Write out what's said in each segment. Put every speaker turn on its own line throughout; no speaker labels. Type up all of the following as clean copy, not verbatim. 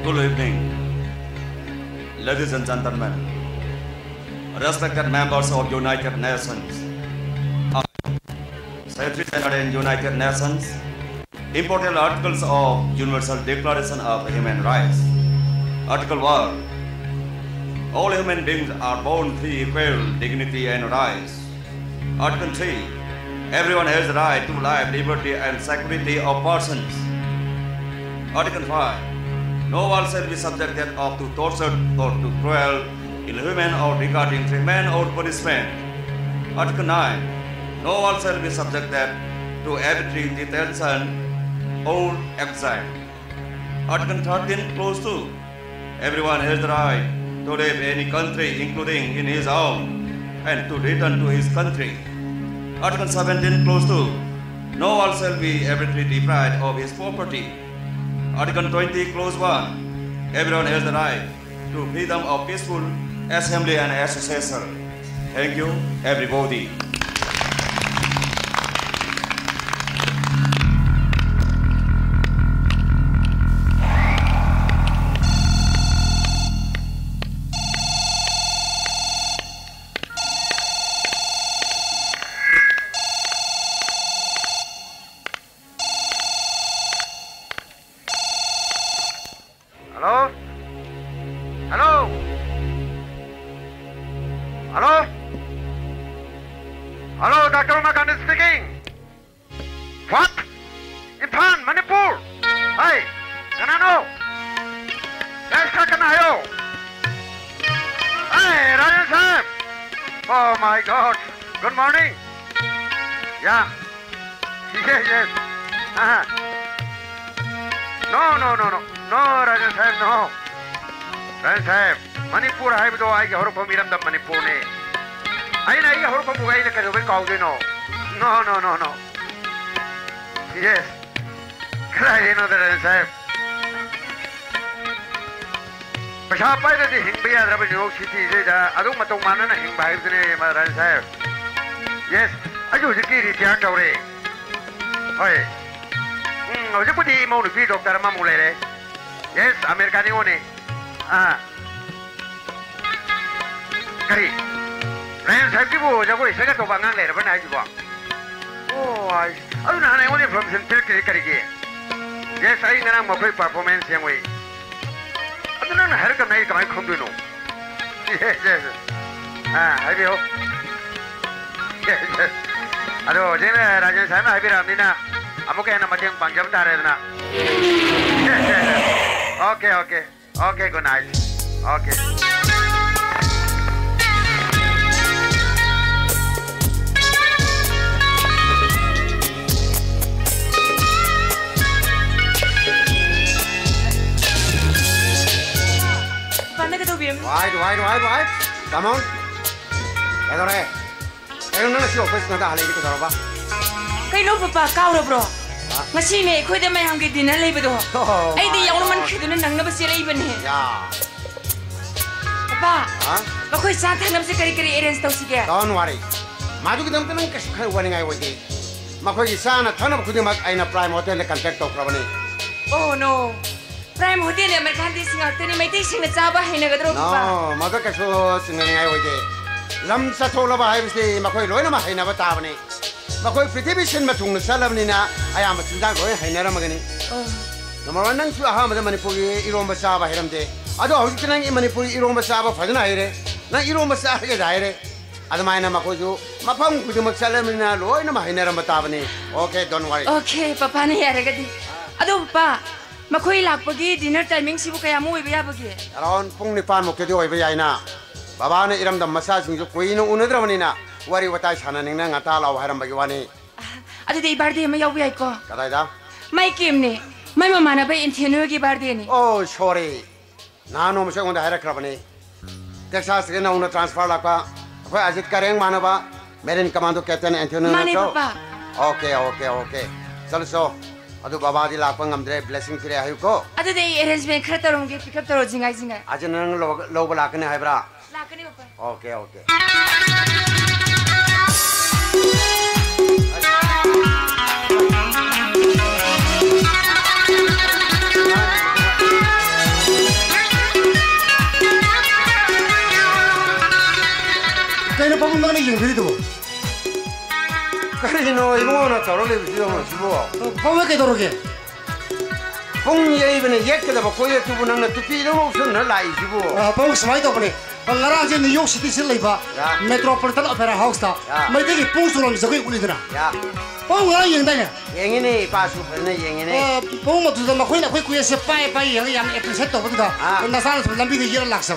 Good evening, ladies and gentlemen, respected members of United Nations, Secretary General in United Nations, important articles of Universal Declaration of Human Rights. Article 1. All human beings are born free, equal, dignity and rights. Article 3. Everyone has the right to life, liberty and security of persons. Article 5. No one shall be subjected to torture or to cruel, inhuman or regarding treatment or punishment. Article 9. No one shall be subjected to arbitrary detention or exile. Article 13, Clause 2. Everyone has the right to live in any country, including in his own, and to return to his country. Article 17, Clause 2. No one shall be arbitrarily deprived of his property. Article 20, Clause 1. Everyone has the right to freedom of peaceful assembly and association. Thank you, everybody.
No. Yes. Cry no Rajan Sahib. Pashapa is the Hingbiya Rabbi New York City. Adu Matomana Hingbai Rajan Sahib. Yes. I do the key return to Ray. Oi. I put the amount of feet of Taramamule. Yes, Americanione. Kari. Rajan Sahib, you go second of Bangan later when I go. Oh, I don't know. I only from Central Cricket. Yes, I know my performance young way. I don't know how to make my computer. Yes. I will. Yes. Hello, Jenna Rajan Sama, I will Amina. I'm okay, I'm a young Panjam Tarana. Okay, good night. Okay.
Why? Come on. Edore. Ayun na si office na dahil dito daw ba?
Kay no papa, kauro bro. Masine ko de may hamgi dinner lay bedo. Ay di yaw naman kido na nang nabasi lay ban he.
Ya.
Papa. Bakoy sa tanam si kari arrange taw sige.
Don't worry. Madu kidam tanang kas khai wani ngai wadi. Makoy isana thanam khudimak aina prime hotel le contact to krabani.
Oh no. Prime Hotel American Disney Tani may tising na chaba hinagadro
pa. No, maga kaso sinangai wadi. Lam sa thola ba haibsi makoy loina ma haina batabani. Makoy prithibishin matung na salabni na ayam chinjang loi hainara magani. Number 1 nang su aham da Manipuri iromba saba hiramde. Ado hawjit nang Manipuri iromba saba fadana haire. Nang iromba sa ga daire. Adamaina makoy ju mapam kudumak salamni na loina ma hainara batabani. Okay, don't worry.
Okay, papa na yaragadi. Ado papa Makoy lakpagi dinner timing sibu kaya mo ibaya bagi.
Around pung nipan mo kedi ibaya na. Baba na iram dam massage njo koi no unadra manina. Wari watai sana ning na ngata law haram bagi wani.
Ado de birthday ma yaw ko.
Kadai da?
Mai kim ne. Mai mama na ba intenu gi birthday ni.
Oh sorry. Nano mo sa unda hara krabani. Texas ke na una transfer la ka. Koi ajit kareng mana ba? Marine Commando Captain Antonio.
Mani papa.
Okay. Chalo so. Adu baba di lakpang amdre blessing kire ayu ko.
Adu de arrangement khara tarom ge pick up taro jingai.
Aja nang lo balakane hai bra.
Lakane papa.
Okay.
비리도.
그리노 이거는 저럴래 비도면 주고.
왜 그러게?
봉예 이번에 예쁘다 봐. 고예 두 분은 또 비도 없어 늘 나이 주고.
뽕 스마이도 보네. 나랑 이제 뉴욕 시티 실레이바. 메트로폴리탄 오페라 하우스다. 매들이 뽕수로 저기 울리더라.
야.
뽕 뭐라 얘기다냐?
영인이 바수 벌네 영인이.
뽕 뭐 두다 막 거기나 거기 구에서 빠이 양 에피셋도 보다. 나 사는 남비도 일을 낙서.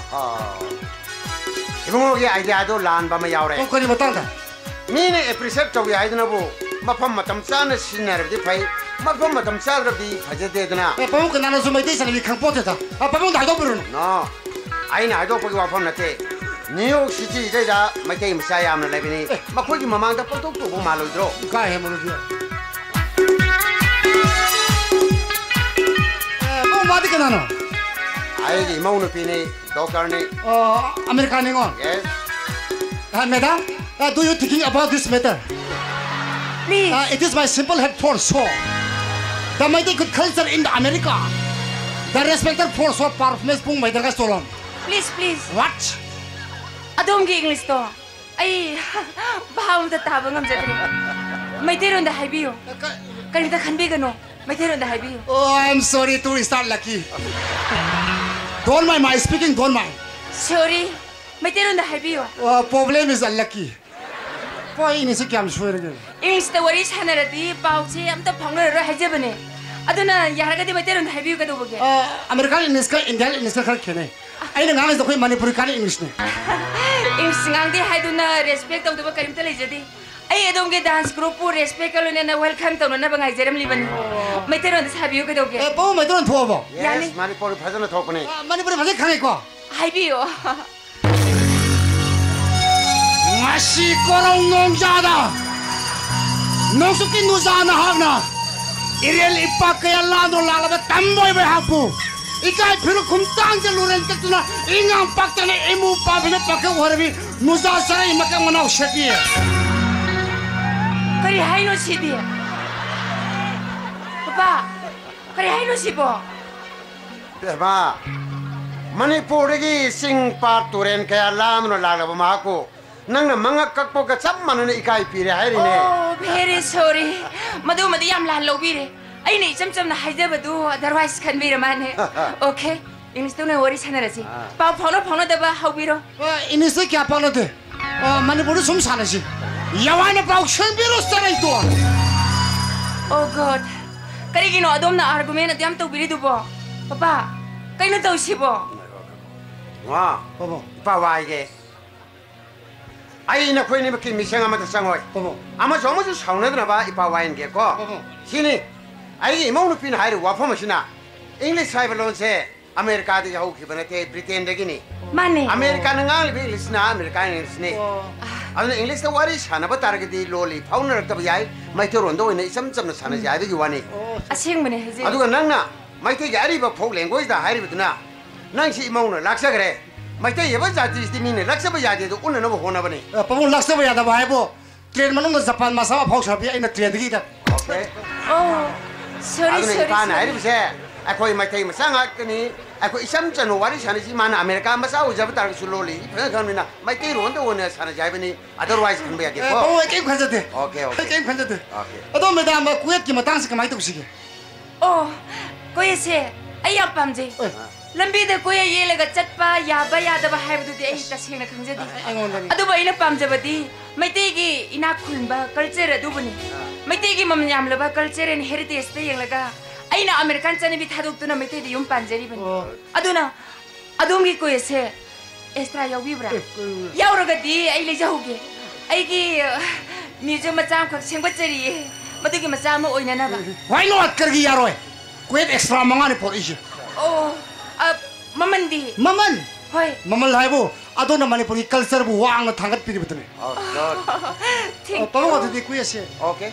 이거게 아이디어도 란바마 야오래.
거기 뭐 땅다.
미네 에피셋 저기 아이드나부 마팜 마탐 싸는 신나르디 파이. 마팜 마탐 싸르디 파제데드나.
뽕 그 나는 좀 매대 사람이 강포트다. 뽕 나도 부르는.
No. 아이는 아이도 보기 와팜 나테. 뉴욕 시티 이제자 마케이 무사야암나 레비니. 마코기 마망다 뽀톡도 보 말로드로.
가해 모르지. 뭐 마디가 나노?
아이디 마우노 피니 도카르니.
아메리카니고.
Yes.
Madam, do you thinking about this matter?
Please.
It is my simple head for so. The mighty good culture in the America. The respected for so performance pung may daga stolen.
Please, please.
What?
Adom gi English to. Ay, baham ta tabang am jadri. May teron da haibiyo. Kanita kanbigano. May teron da haibiyo.
Oh, I'm sorry to start lucky. Don't mind my speaking, don't mind.
Sorry. May teron da haibiyo.
Problem is unlucky. Boy, ini sih kiam sure again.
English ta wari chanarati pauchi am ta phangna ro haijabane. Aduna yaragadi may teron da haibiyo ka do boge.
American English ka Indian English ka khane. Ay nang ngangas ko Manipuri ka English ne.
English ngangdi haiduna respect to ba karim ta lejadi. Ay adom ge dance group pu respect ka lo na welcome to na bangai jeram liban. May teron da haibiyo ka do ge.
뭐 may doon thuwa ba?
Yes, 마니포르 파전을 덮으니.
Manipuri ba khane ko?
Haibiyo.
Masih korong nongzada. Nongsukin nuzana hagna. Irel ipak kaya lado lalaba tamboy behapu. Ikai phiru kumtang je luren tetuna ingang paktane emu pa phine pakka warbi nuza sarai makang manau shati.
Kari haino sidi. Papa, kari haino sibo.
대박. 마니포르기 싱파 투렌 kaya lamno lalaba mahako. Nang mga kakpoka sab manana ikai pire hairine.
Oh, very sorry. Madu yam lan lobire. Ay ni cham na haijabadu otherwise kan bira mane. Okay. English to na wari chanarasi. Pa phono daba haubiro.
Ini se kya pano de? Manipuri sum sanasi. Yawana pau shen biro sarai to.
Oh God. Kari gino adom na argument at yam to biri dubo. Papa, kayo na daw sibo.
와, 파와이게. 아이나 코이니 그 미생 아마도 상호이. 아마 저모주 상내드나 봐 이파와인 게고. 신이 아이 이모노 핀 하이르 와포마시나. 잉글리시 사이버론세 아메리카도 야후 기번에 브리테인 되기니.
Mane.
아메리카는 강 잉글리시나 아메리카는 잉글리시니. 아니 잉글리시 와리 사나바 따르게디 롤리 파우너 딱 야이 마이토론도 있네 점점나 사는 야이도 유와니.
Asing mane haji.
아두가 낭나 마이토 야리바 폭 랭고이다 하이르거든. 낭시 이모노 락사 그래. 마이토 예번 자티스티 미네 락사바 야데도 오늘 너무 호나버니.
Pamung laksa ba yada ba bo? Train manung na Japan masama phau sabi ay na train digi da.
오케이.
Oh, sorry,
아두는
sorry.
이파나 하이르비세. 아코이 마이토이 마상아 끄니. 아코 이삼전 와리 사는지만 아메리카 마사 오자부 따르 술로리. 그러니까 마이토이 론도 오늘 사는 자이버니. 아더와이즈 큰 거야 겠고.
Pamung game khanja de.
오케이.
Game khanja de.
오케이.
Ado madam ma kuet ki matang sa kamay to sige.
Oh, kuya se. Ay ang pamje. Lambi da kuya yelega chatpa yaba yada ba haibdu di ay tasing na kangjadi. Ado ba ina pamjabadi? May tigi inakulba culture adu bani. May tigi mamnyam laba culture and heritage te yang laga. Ay na American chani bi thaduk tu na may tigi yung panjari bani. Ado na. Ado ngi kuya se. Extra yaw vibra. Yaw ragadi ay leja hoge. Ay ki museum macam kak sengbatjari. Matugi macam mo oina na ba.
Why not kargi yaroy? Kuet extra mangani por issue.
Oh, mamandi.
Maman.
Hoy.
Maman laibo. Ado na Manipuri culture bu wang na thangat piri bitne.
Thank you.
Pamung ado di kuya se.
오케이.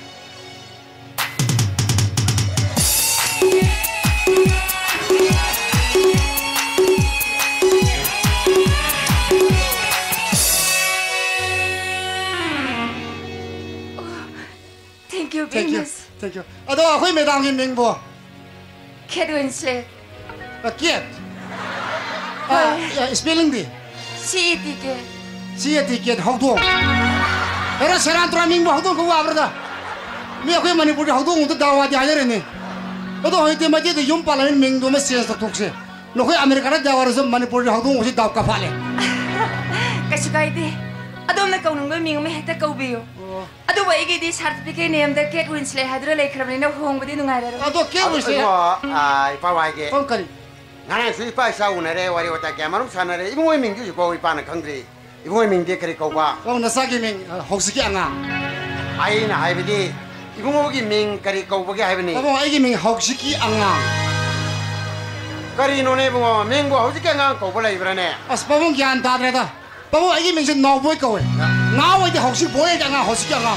Thank you,
Thank you.
Venus.
Thank you. Ado ako'y may dangin ning bo.
Kate Winslet.
Kiet. Spelling di.
C-E-T-K.
sia ticket hawdong era seran traming bo hawdong ko abrada mi akoi manipur hawdong to dawa di hajar ni odo hoite ma de yum parliament ming do ma sense to thukse no khoi america ra dawa ro manipur hawdong usi daw ka phale
kasu kai de adom na kaunung ba ming me heta kaubiyo adu ba igi di certificate name da Kate Winslet hadra lekhrabni na hong budi nungai ra
ado ke Winslet
ai pa wai ge
kon kari
ngana sui pa sa unare wari wata ke marum sanare iboi ming ju ko ipa na khangri iboi ming de kari ko ba
kon na sa gi ming hoksi anga
ai na hai bidi iboi gi ming kari ko ba ge hai bani
abo ai gi ming hoksi anga
kari no ne bo ming bo hoksi anga ko ba lai brane
as pabong gyan ta re da pabong ai gi ming se no boy ko nga wai de hoksi boy anga hoksi anga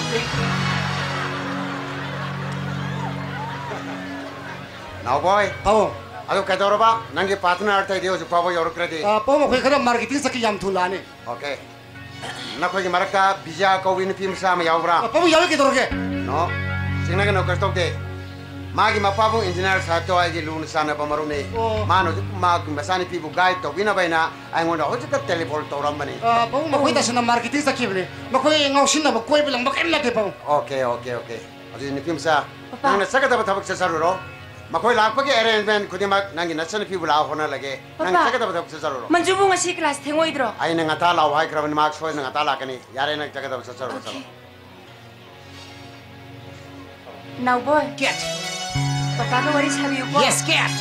now boy
abo
ado ka doro ba nangi partner ta dio ju pa bo yor kredi
pabong khoi khara marketing saki yam thulane
okay na ko gi maraka bija ko win pim sa ma yaw bra
pabong yawe ke doroge
no singna ga no ka stop de magi ma pabong engineer sa to ai gi lun sana pa maru ne mano ma masani pi bu guide to wina baina ai ngon ho ta telephone to ram bani
pabong ma khoi ta sana marketing saki bne ma khoi ngau sin na ba koi bilang ba ken la te pabong
okay adi ni pim sa nang na saga ta ba thabak sa saru ro ma khoi lak pa ge arrangement khudi ma nang na sana pi bu la hona lage nang saga ta ba thabak sa saru ro
manju bu ngasi class thengoi dro
ai na ngata la wai kraban marks foi na ngata la kani yare na saga ta ba sa saru ro
now boy
cat
papa ka wari sabi ko
yes cat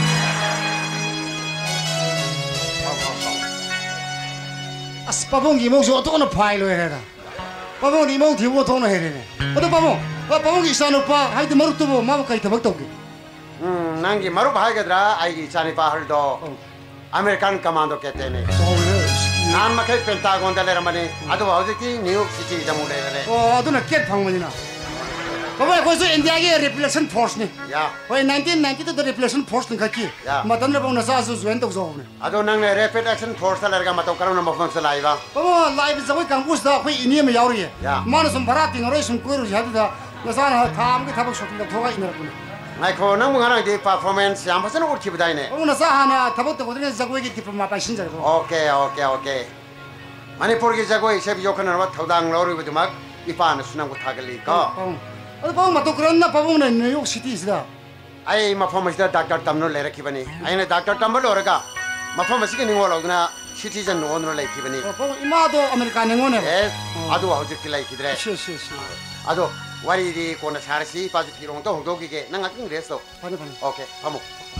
as pabong gi mo jo to na phai lo era pabong ni mo thi wo to na here ne odo pabong gi sanu pa hai de maru to bo ma kai thabak to gi
nangi maru bhai gadra ai gi chani pa hal do american commando kete ne nan ma kai pentagon da le ramani adu hauji ki new york city da mu le le
adu na ket phang mani na pabong ko so india gi repression force ne
ya
hoi 1992 the repression force ne khaki matam na bong na sa su join to zo ne
ado nang ne rapid action force la ga ma to karon ma fam sa lai ba
pabong live zawai campus da hoi ini me yauri
ya
ma na sum bharat ting roi sum koiru ya da na sa na tham gi thabak shot da thoga ina ku
ngai ko nang mu ngana de performance yam pasan ur ki bidai ne
pabong na sa hana thabak to ne jagoi gi diploma pa sin jar ko
okay manipur gi jagoi se bi yokhana wa thodang lori bu mak ipa na sunang ko thagali ko
ado pabong ma to kran na pabong na new york city sida
ai ma fam da doctor tamno le rakhi bani ai na doctor tambo lo raga ma fam si ki ningo lo na citizen no no lai ki bani
pabong ima do america ne ngone
yes adu hauji ki lai ki dre
shi
ado wari di ko na sarsi pa ju ki rong to do ki ge nang aking resto
pani
okay pamu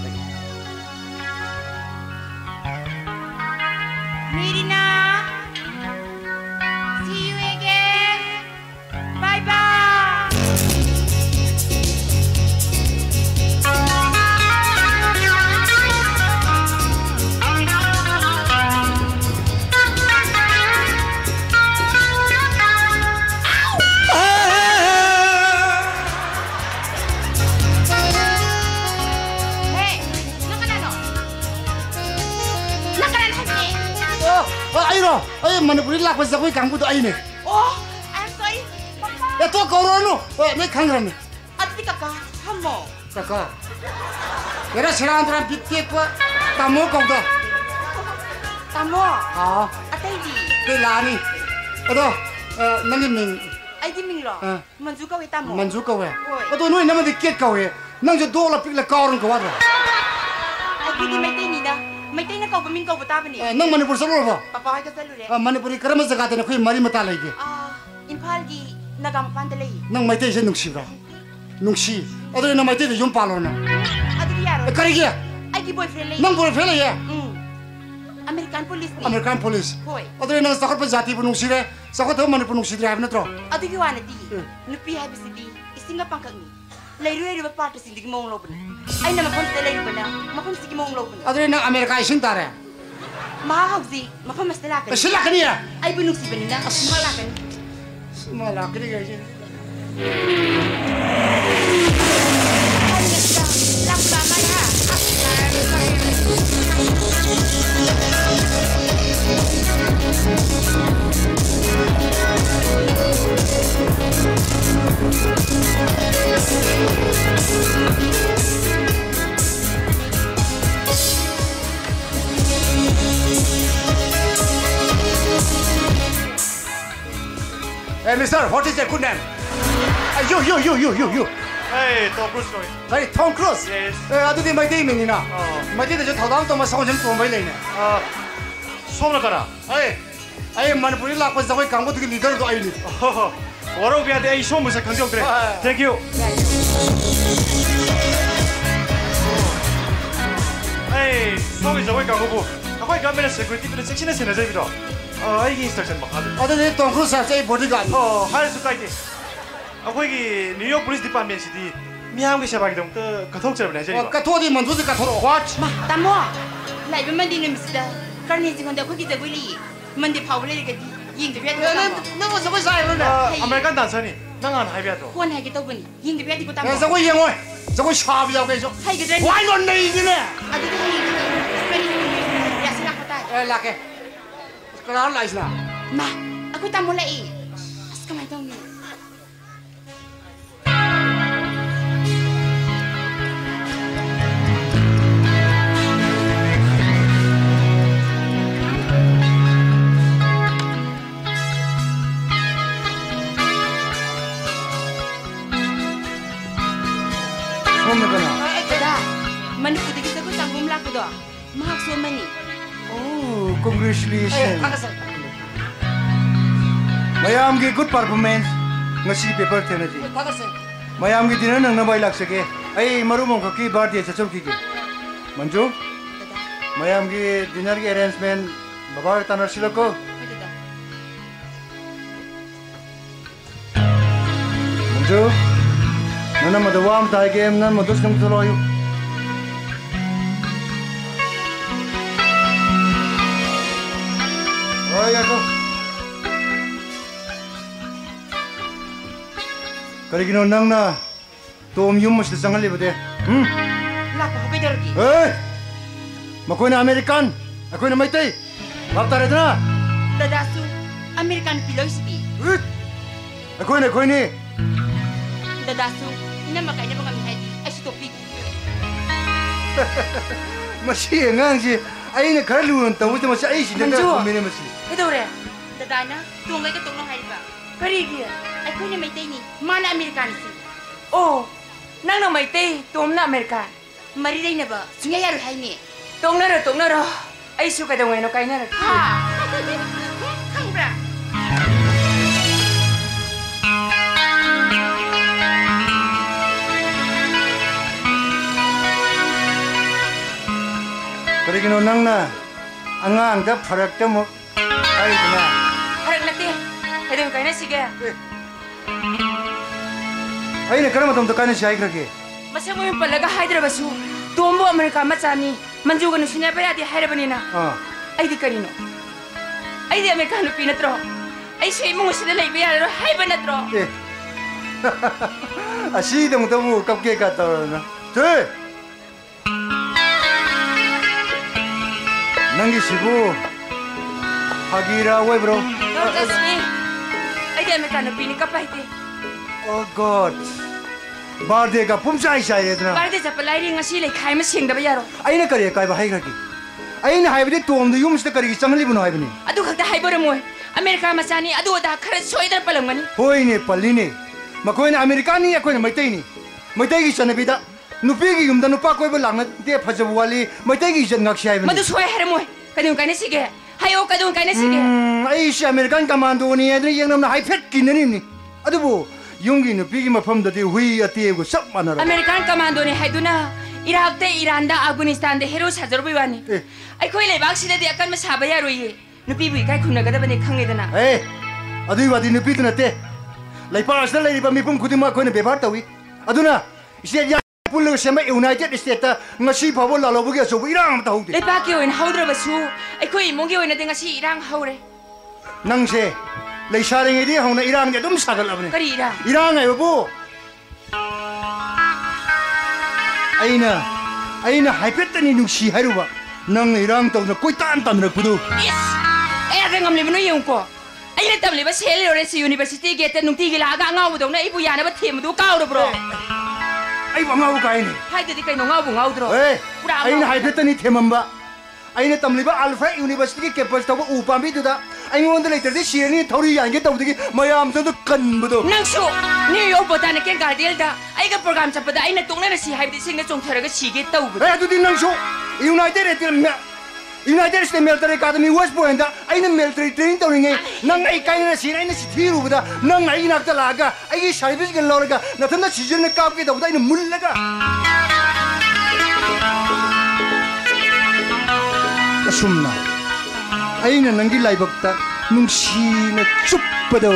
Mirina see you again bye bye
ai ro ai manipuri lak pa jagoi kangbu to ai ne
oh I'm sorry papa
ya to ko ro no me khang ram ne
ati kaka hamo
kaka era serandra bitte ko tamo ko do
tamo
ha
atai di
te lani ado nangi ming
ai di ming lo manju ka we tamo
manju ko we ado noi nam de ket ko we nang jo do la pik la kaurun ko wa
ai di mai te ni da mai te na ko ba min ko ba ta ba ni
nang manipur salo ba
papa ai ka salu re
manipuri karama jaga te na khoi mari mata lai ge
imphal gi nagam pan de lei
nang mai te je nungsi bra nungsi ado na mai te de yum palo na
adu yaro
kari ge
ai gi boyfriend lei
nang boyfriend le ye
American police ni
American police
hoi
ado na sakot pa jati bu nungsi re sakot ho manipur nungsi drive na tro
adu gi wana di nupi ha bi sidi isinga pangkak ni leiru eri ba part sindi gi mong lo bana ai na mafam te leiru bana mafam sigi mong lo bana
ado na America isin tare
ma hauzi mafam astela ka
sila kani ya
ai bu nungsi bani na mala kan
mala kani ge
lakba mai ha
Officer, what is your good name? You.
Hey, Tom Cruise rồi.
Hey, Tom Cruise.
Yes.
아두디 마이데이 민이나. 마이데이 저 더다운 또 마사오 좀 보면 레이네.
소문 가라.
아이 만불이 락고 저기 강보들이 리더도 아이니.
워로비아데 이 소문사 강정 그래. Thank you. Hey, 소문 저기 강보부. 아까 가면은 세큐리티들 섹시네 세네저비다. 아이기 인스트럭션 막 하든.
아두디 톰 크루즈 제 보디가드.
할 수가 있지. 아거기 뉴욕 police department 시디 미함게 샤바기 동또 가톡처럼 내지.
가토디 만두지 가토로. What?
마, 따모. 라이브 만디 놈이시다. 그러니 지금 내가 거기 저기 만디 파울레게 잉드 비아도.
너 저거 사이로네.
아메리칸 단선이 나간 하이비아도.
원 하게 떠보니 잉드 비아디고 따모.
저거 이영호. 저거 샤비하고 해줘.
하이게 전.
Why not 내이기네?
아두도 니. 야 생각보다.
라케. 그럼 라이스나.
마, aku tak mulai. Sekarang tahu ni. Dah, mana putih kita tu tanggung laku doa. Mahak semua ni.
Oh, congratulations. Mayamgi good performance. Ngasi paper tenaji. Mayamgi dinner nang nabai laksake. Ai marumong kaki birthday chachol ki. Manju? Mayamgi dinner ki arrangement baba tanar silako. Manju? Nana madawam tai game nan madus kam toloyu. Oh ya ko. Karigino nang na tom yum mas sangal libade.
Laku bukan dergi.
Makoy na American. Akoy na Maitay. Baptare na.
Dadasu American philosophy.
Akoy ni.
Dadasu ina makai na mga mihadi. Ay stupid.
Masi ngang si ay na karalun tawo ta masi ay si daga kumene masi.
Ito re. Dadana tungay ka tungong haiba. Karigi. Ay ko ni Maitay ni. Mana American si. Oh, nang na Maitay tom na American. Mariday na ba? Sungayaru hay ni. Tong na ro. Ay suka daw ngayon kay na ro. Ha. Kay bra.
Karigino nang na angang da parak ta mo ay na.
Harap natin. Kaya daw kayo na sige.
Ay na karam tom to kana siya ikrake.
Masa mo yung palaga Hyderabad su. Tuombo Amerika macani. Manjuga no sinapaya di Hyderabad na. Ay di kanino. Ay di Amerikano pinatro. Ay siya mo sila laibiya ro Hyderabad na tro.
Asi dong to mo kapke ka to na. Te. Nangi sibu. Hagira we bro.
Don't ask me. Ay di Amerikano pinikapahiti.
Oh God. Birthday ka pumsay siya na.
Birthday sa palay nga sila kaya masing dapat yaro.
Ay na kariya kaya bahay kaki. Ay na haibide tuom do yung musta kariya isang libo na haibine.
Adu kagda haibore mo. Amerika masani adu da karet soidar palang mani.
Hoy ni palini. Makoy na Amerikani ako na Maitay ni. Maitay gi siya na bida. Nupigi yung da nupa koy ba lang de pajabuwali. Maitay gi siya ngak siya haibine.
Madu soy hare mo. Kadung kaya na sige. Hayo kadung kaya na sige.
Ay siya Amerikan kamando ni adri yang nam na haipet kinanim ni. Adu bo. Yungi nupigi mapamdadi hui atiego sab manara.
American commando ni haiduna Iraq te Iran da Afghanistan de hero sajarbi wani. Ai khoi le bak sida de akan ma saba ya roi. Nupi bui kai khunna gada bane khang ledana.
Adui wadi nupi tuna te. Lai paras na lai ba mi pum khudima khoi na bebar tawi. Aduna ise ya pullo sema United States ta ngasi phabo la lobu ge so Iran ta haude.
Le ba ki oin haudra basu. Ai khoi mongi oin de ngasi Iran haure.
Nang se Lai sharing ini hong na Iran ya dum sagal abne.
Kari Iran.
Iran ay bu. Aina haipet ni nungsi haruba. Nang Iran tau na koi tan na kudu.
Yes. Ada ngam lebno yung ko. Aina tam leba Sel Lawrence University gate nung tigil aga ngaw daw na ibu yana ba them du kaw do bro.
Ay ba ngaw kain ni.
Hay dedi kay no ngaw dro.
Aina haipet ni themamba. Aina tam leba Alfred University campus tau upambi du da. ꯑꯩꯉꯣꯟꯗ ꯂꯩꯇ꯭ꯔꯗꯤ ꯁꯤꯔꯅꯤ ꯊꯧꯔꯤ ꯌꯥꯟꯒꯦ ꯇꯧꯕꯗꯒꯤ ꯃꯌꯥꯝꯁꯨ ꯀꯟꯕꯗꯣ
ꯅꯪꯁꯨ new York botanical ꯒꯥꯔꯗꯦꯟꯗ ꯑꯩꯒ ꯄ꯭ꯔꯣꯒ꯭ꯔꯥꯝ ꯆꯠꯄꯗ ꯑꯩꯅ ꯇꯣꯛꯅꯅ ꯁꯤ ꯍꯥꯏꯕꯗꯤ ꯏꯁꯤꯡꯗ ꯆꯣꯡꯊꯔꯒ ꯁꯤꯒꯦ ꯇꯧꯕꯗꯣ
ꯑꯗꯨꯗꯤ ꯅꯪꯁꯨ United State Military Academy West Point अगर मिलिटरी ट्रेनिंग तौरीगे नंग कहीं सिर थीरुबद नंग नाक लागा सर्विस लौर नथन सीजन कापे तब मुल्लग असुमना नंगी लाइबक चुप्पदो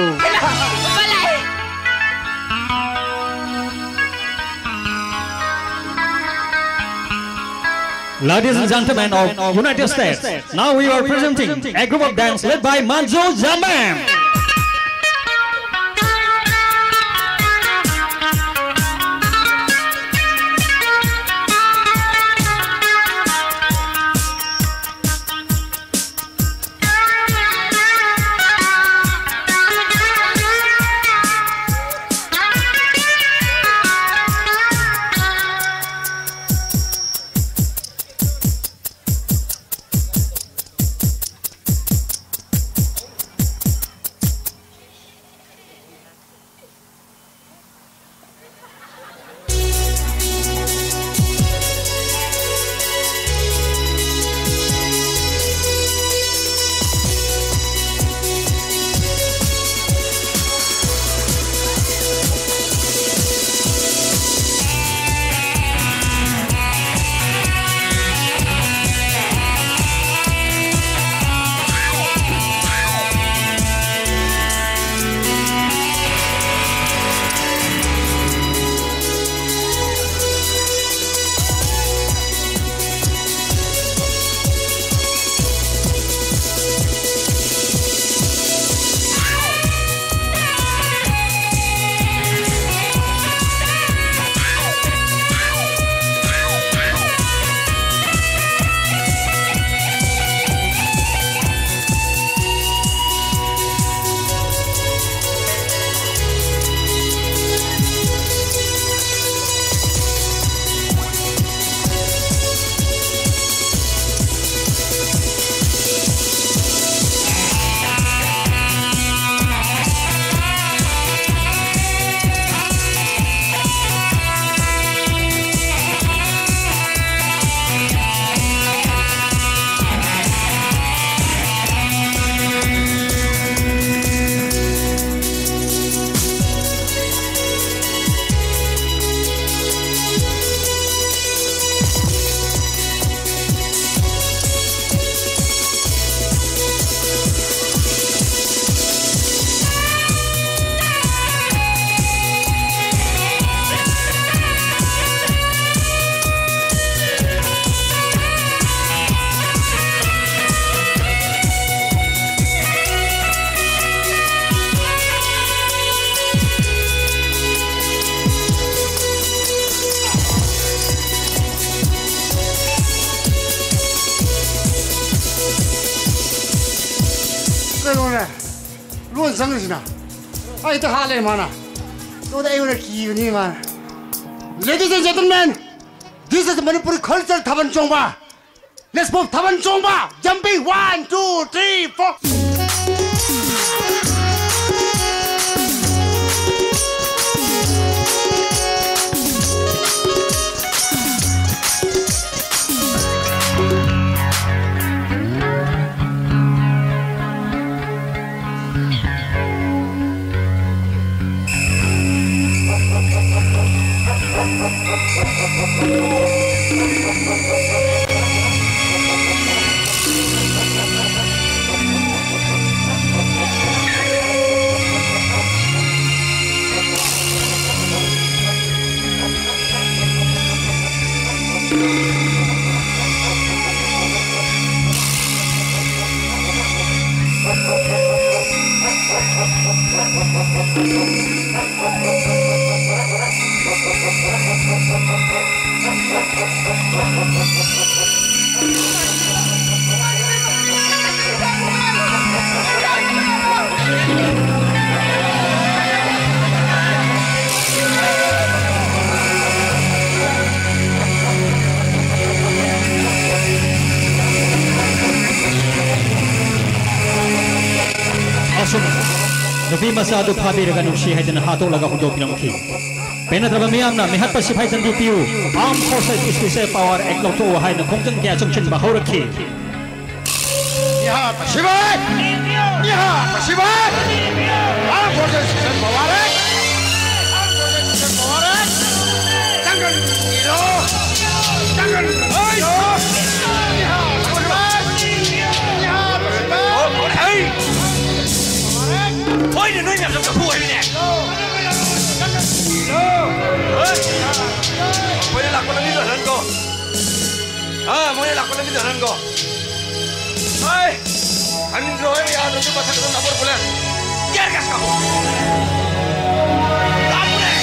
Ladies and gentlemen of United States, now we are presenting a group of dance led by Manzo Jamam.
Ladies and gentlemen, this is Manipuri culture Thaban Chongba. Let's move Thaban Chongba. Jumping 1, 2, 3, 4.
mi masado phabiraga nusi haidana hatolaga hundopiramki penadraba miyamna mihatpa sipai jandu piu Armed Forces Special Power Act lokto haina khongjan kya chungchin ba horakhi
Nihat Sipai Nihat Sipai Armed Forces Special Power Act Armed Forces Special Power Act jangan ilo jangan ilo Nihat
Ôi, đừng nói nhầm trong cả khu này nè. Mới đây là con đi lần cô. Mới đây là con đi lần cô. Ôi, anh rồi bây giờ chúng ta sẽ làm một lần. Get gas kamu. Kamu này.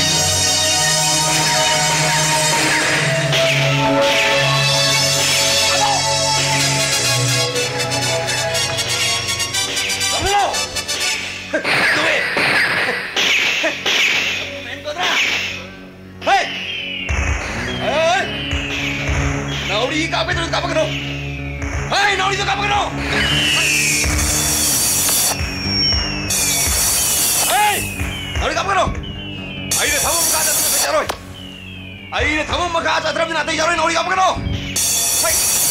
Nauri kapan terus kapan kau? Hei, Nauri tu kapan kau? Hei, Nauri kapan kau? Air ni thamu muka aja terus terjaroi. Air ni thamu muka aja terus nanti terjaroi Nauri kapan kau? Hei.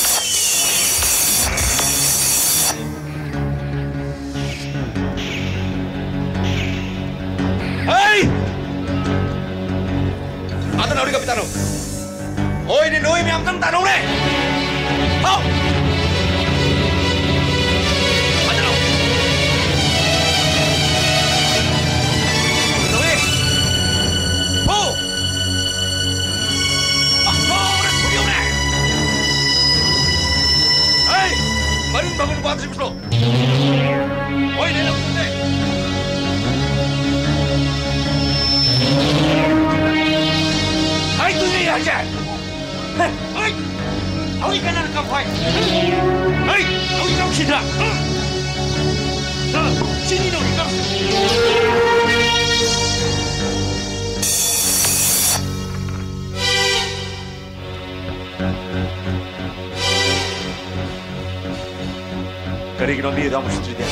Hei, ada Nauri kapitan tu. Ôi đi nuôi mèo tăng tàn đâu này không bắt đầu nuôi hô hô nó xuống yêu này ê mình qua tìm số ôi đây là cái gì hãy tôi đi hả trẻ Hei, kau ikan anak kau Hei, kau ikan sini. Sini dong ikan. Kari kita ni dah mesti dia.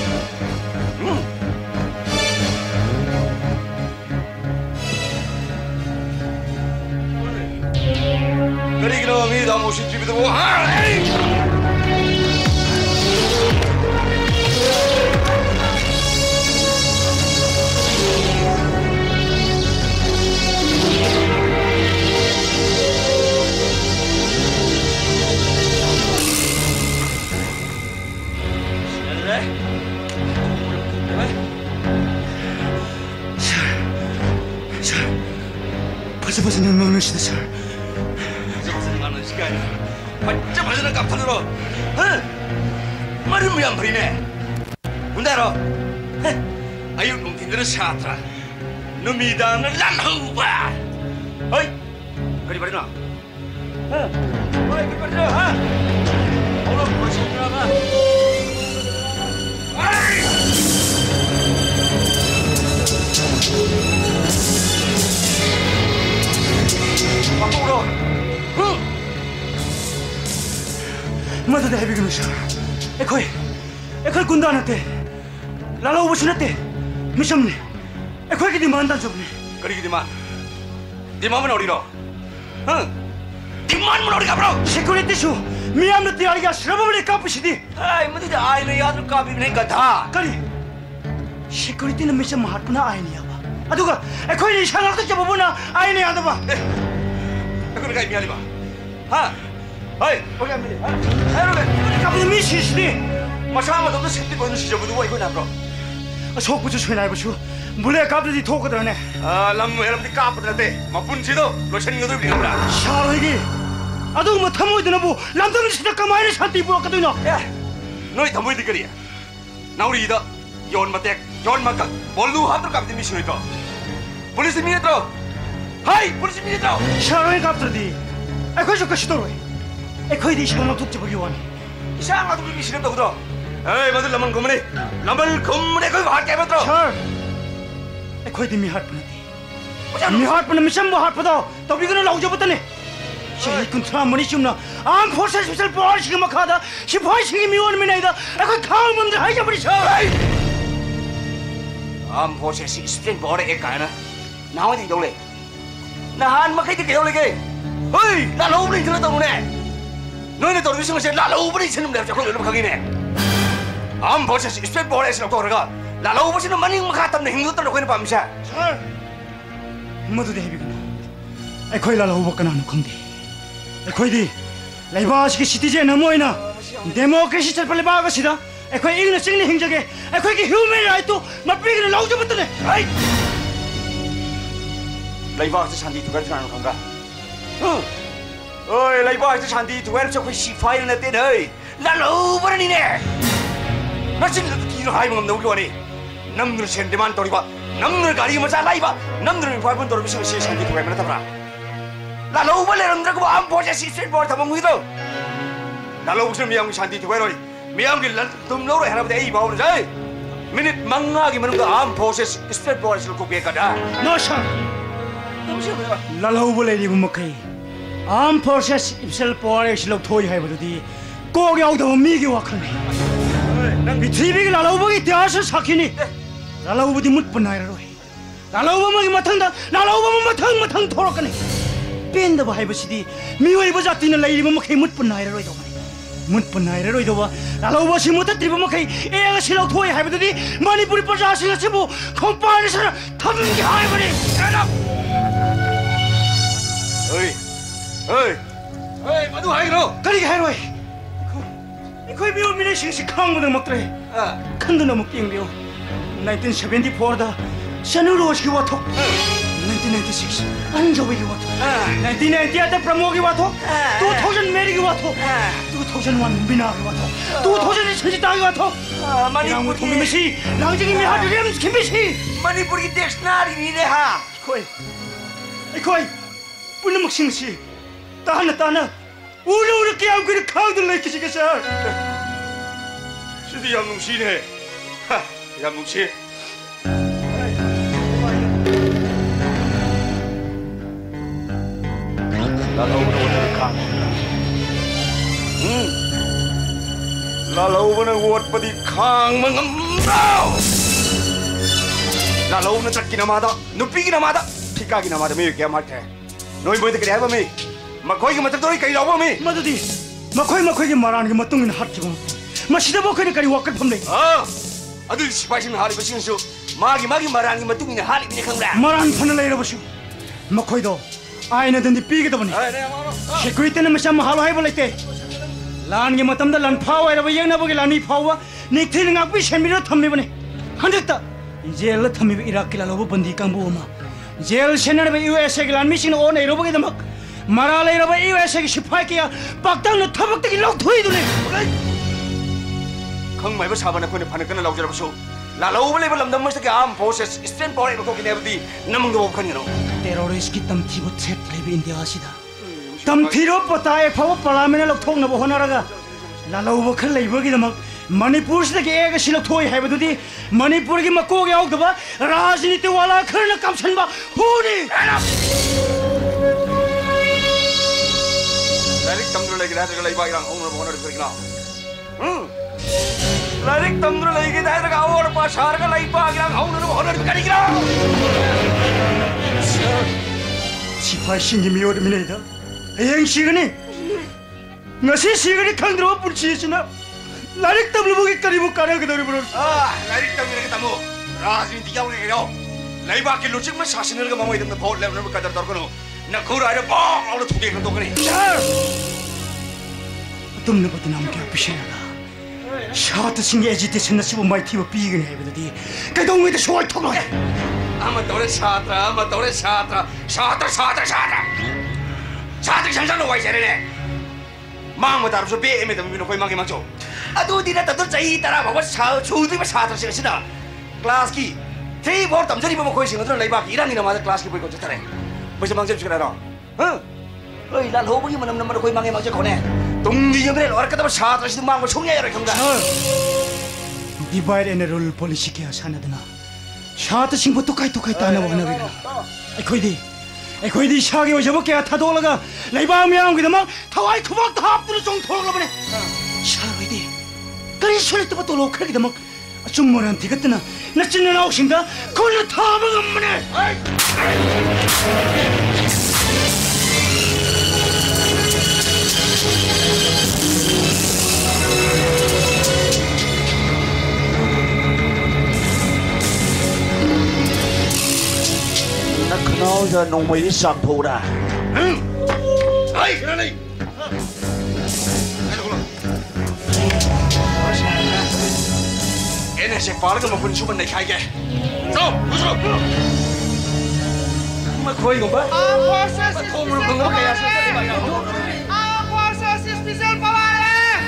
Kali kita ni dah mesti trip itu. Hei!
Pasal nama manusia sir.
Macam mana nak kapal lo? Hah? Mana yang beri ni? Bunda lo? Ayo kong tinggal satra. Numida na lampu ba? Hei, kari beri na? Hah? Hei, kari beri na? Hah? Allah masih berapa? Hei! Apa lo? Mada dah habis guna sah. Ekoi kundan nate, lalu ubus nate, macam ni. Ekoi kita mana tak jawab ni? Kali kita mana orang lo? Hah? Di mana orang kapro? Security show, miam nate aliga serba boleh kapu sini. Hey, mesti dah air ni ada kapu ni kata. Kali security ni macam mahat puna air ni apa? Aduh kan? Ekoi ni sangat tu jawab puna air ni ada apa? Ekoi ni miam ni apa? Hah? Hei, pergi ambil. Hei, Robert, kamu ni misi ni. Masalah tu tu sekali kau ni sijab tu buat ikut apa? Asok puju suai puju. Boleh kamu ni thok tu ni. Lamu helam di kapu tu nanti. Mapun sido, lotion nggak tu beli apa? Salah lagi. Aduh, mathamu itu nabu. Lamu tu siapa kamai ni santi buat kau tu no. Ya, noi thamu itu kiri. Nauri itu, yon matek, yon makan. Bolu hatu kamu ni misi itu. Polisi minat tu. Hei, polisi minat tu. Salah lagi kamu tu. Aku juga situ. Ekoi di sana tu cuba giwan. Sana tu misi tu tu. Hei, macam lamban kumne kau bahat kaya betul. Sir, ekoi di mihat pun nanti. Mihat pun macam bahat pun tau. Tapi kena lau jawab betul ni. Saya ikut sama ni cuma. Armed Forces Special Power sih makada. Siapa sih miwan mina itu. Ekoi kau mana hai jawab ni sir.
프로세스 스프링 보르에 가나 나와디 돌래 나한 마케티 개올래게 어이 나 로브리 들었다고네 너네 또 무슨 것이 나 로브리 치는 데 저거 이러면 가기네 프로세스 스프링 보르에서 돌아가 나 로브리는 많이 막았다는 행동들로 그냥 밤새
모두 대비구나 에코이 라로브까나 놓건데 에코이디 라이바시기 시티즌 뭐이나 데모크래시 철빨리 바가시다 에코이 이그나 싱리 행적에 에코이기 휴먼 라이트 맞비기는 라우저부터네 아이
라이바스 산디 두가르 나는 건가 어이 라이바스 산디 두가르 저거 시파이는 때네 나 로브리네 나 지금 뒤로 하이면 없는 우리 원이 남들 샌데만 돌이봐 남들 가리면 잘 라이바 남들 발본 돌으면서 시산디 두가르 나타나 나 로브리는 들고 안 보자 시스템 보다 먹기도 나 로브리는 미양 산디 두가르 미양길 dumlo로 해라보다 에이 바오는 자이 미닛 망하기 많은 거암 프로세스 스프레드 보르스를 고비했거다
노션 라로브레리 부먹케이 암 프로세스 입셀 보르스를 토이 하이버디 꼭이 오다 미기 와칸네 비티비기 라로브기 대아서 사키니 라로브디 묻뻔나이로이 라로브먹이 맡한다 라로브먹 맡ang 토록하네 뺀다고 하이버시디 미웨이버 자티는 라이리 부먹케이 묻뻔나이로이 묻뻔나이로이 도와 라로브시 못했디버 먹케이 에가 실로 토이 하이버디 마니푸리 버자시가 치부 컴파니서 탐기 하이버리 어이 마두 하이로 그리게 하이로이 거의 미오미네 싱시 강문을 먹더래 큰도 너무 띵비오 1974다 샤누로시기 와토 1996 안저위기 와토 1998 프라모기 와토 2000 메리기 와토 2001 비나기 와토 2000 천지따기 와토 마니푸리 통미시 랑징이 미하드리엄 김비시
마니푸리 덱스나리 미네하
거의 뿌리먹 싱시 따나 우르우르 깨우고 그래 강들 내키시겠어
시디 양뭉시네 하 양뭉시 라로브는 오늘 강한다 라로브는 옷버디 강망함다 라로브는 작기나마다 눕히기나마다 피까기나마다 매우게 말테 너희 뭐한테 그래 해봐미 마코이가 맞다 너희 까지 나와미
마두디 마코이기 말하는 게 맞동이나 합치고 마시다 보니까리 와클 펌네
아들 시바시는 하리고 신수 마기 말하는 게 맞동이나 하리 그냥 강라
말한 판을 내려보시오 마코이도 아이는 든지 삐기다 보니 시크릿 때는 마시면 하루 해볼래 때 란게 맞담다 란 파워라고 영나보게 란이 파워 닉티는 악비 셈미로 탐미보네 한졌다 이제 엘라 탐미보 이라킬라 로보 번디 깡부오마 제일 세나르베 USA기 란 미신 오네 이러보게 되막 말할래 이러봐 USA기 시파이키야 빡당는 타박대기 럭토이도네
강마이버 사바나 코네 파는 끈을 나오자라보소 라로브 레벨 남담머스게 암 프로세스 스탠 보레로 거기 내버디 남은도 못하니로
테러리스트 땀티보 챗레비 인디아시다 땀티로 뽀타에 파워 팔라메네 럭통나보 호나라가 라로브 클레이버기 되막 मणिपुरसिदगी एक सिलो थोई हैबदुदी मणिपुरगी मकोगे औगदबा राजनीति वाला खरन कमसनबा होनी
लारिक तमद्र लगी दादर लई बागिरां ओनर बोनर करगिना लारिक तमद्र लगी दादर का और पासार का लई बागिरां ओनर बोनर करगिना
सिपाई 신기 미오르 미네다 에행 시그니 ngasi 시그니 강들어 불치시나 लारिक तब लोगों की करीबों कार्य के दौरे पर
लारिक तब मेरे के तमो राजनीति क्या उन्हें करो लाइबा के लुचिक में शासन का मामला इधर बहुत लेवल में कदर दौर करो न खुर आये बाग और थुके कर दो करें
तुमने बदनाम किया पिछेगा शायद सिंगे एजिटेशन नसीब माइटी वो पीगने हैं बता दिए कहीं में तो शोर ठोक रहे
हम दौरे छात्रा संसार लोग ऐसे रहने मांग मत आरु बे में तब कोई मांगे मांगो अदू दिन तब तो चाहिए तरह बाबा छूती में छात्र से सीधा क्लास की 3 4 तम जरी बाबा कोई सिंह तो लाइक बाकी इरानी ना मारे क्लास की कोई को चलता रहे बस मांग जब चुका रहा हाँ ओए लाल हो गई मनम नंबर कोई मांगे मांगे कौन है तुम दिए मेरे और कदम छात्र से मांग छूंगे यार क्यों
डिवाइड एंड रूल पॉलिसी के आसान है ना छात्र सिंह तो कई ताना वो ना भी कोई दी शागे वो जब क्या था दो लगा लाइबा में आऊँगी तो माँ थवाई खुबाक था आप तुझे जोंग थोड़ा बने शागे दी कहीं सुने तो लोग खरीद माँ 좀 되겠더나 나 찐내 나오신다 걸려 타먹은 문에
나 그나오자 농물이 쌍포라 응 아이 그러네 얘네 새 빠르게 먹고 주면 내 가게 저 무슨 정말 거의 이건 봐? 통으로 건강 가야
스페셜 파워래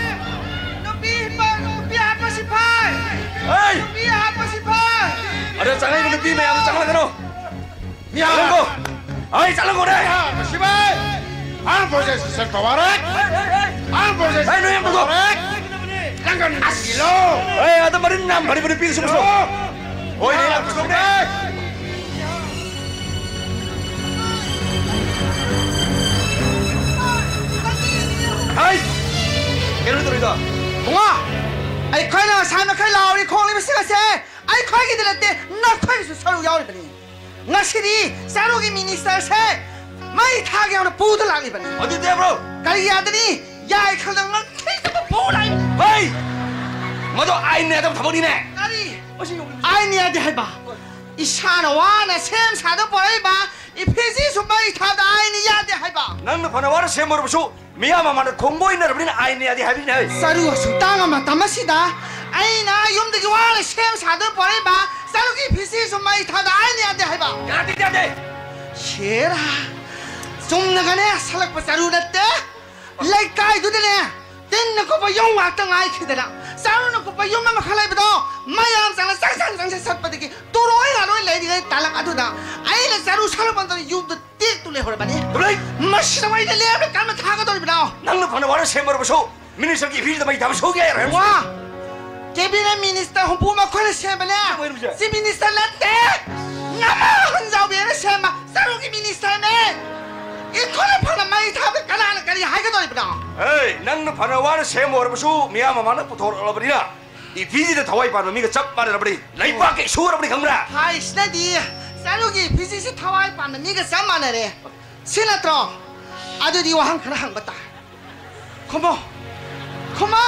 누비 하고 싶어
에이
누비 하고 싶어
ada jangan ikut lebih meh, ada jangan lagi no. Jangan kau, ayo jangan kau deh.
Siapa? Ang proses serkawarak. Ang proses.
Ayo yang tu.
Jangan asilo.
Ayo ada berenam, beri pilih semua. Oh ini yang tu deh. Ayo, kena tu itu.
동아, 아이 칼나 삶의 칼 나오리 콩리면 쓰가세. 아이 칼기 들었대. 나 칼기서 서로 야오리 버니. 나시리 사로기 미니스터세. 마이 타게 하는 보드 라리 버니.
어디 돼 bro?
가리 아들이 야이 칼랑 난 케이크 보라이.
Hey, 뭐도 아이네 좀 타버리네.
가리, 아이니한테 해봐. 이 샤나와나 샘 사도 버려봐. 이 폐지 숨바이 타다 아이니한테 해봐.
나는 바나와를 세모로 보쇼. 미야마마는 공부인 여러분이 아이네야디 하비네.
사루가 숙당하면 담마시다. 아이나 염득이 와를 샘 사도 버려봐. 사루기 폐지 숨바이 타다 아이니한테 해봐.
야디디야디.
शेरा तुमने कने सलक पर सारू नत्ते लाइक काय दुदने दिन को पर यों वाक्त ngaई खिदना सारू न को पर यों मा खलाई बदो मायाम संग संग सत पदकी तो रोई ना रोई लेदी गई तालक अदुदा आई ले सारू सलक बंद युद्ध टेक तुले होरे बने
तुले
मशीन वाई ले ले काम थागा दोरी बनाओ
नांग 바나와를 세모로 보쇼. 미니스터기 필드 많이 잡으쇼게.
와 कैबिनेट मिनिस्टर हम पूमा खोले से बने सी मिनिस्टर लते नमा हंजाव बेने से मा सारूगी मिनिस्टर ने 이 खोले फला माई था के कला ने करी हाई के दोरी बना
에이, 나는 바나와를 세모로 보쇼. 미야마마는 부터 얼어버리나. 이 비지를 더와이 바로 미가 cap 말어버리. 라이프하게 쇼어버리 강물아.
हाई स्नदी सारूगी फिजिक्स थावाई पान नि के सामाने रे सिलत्रो आदु दी वहां खना हंग बता खमो खमो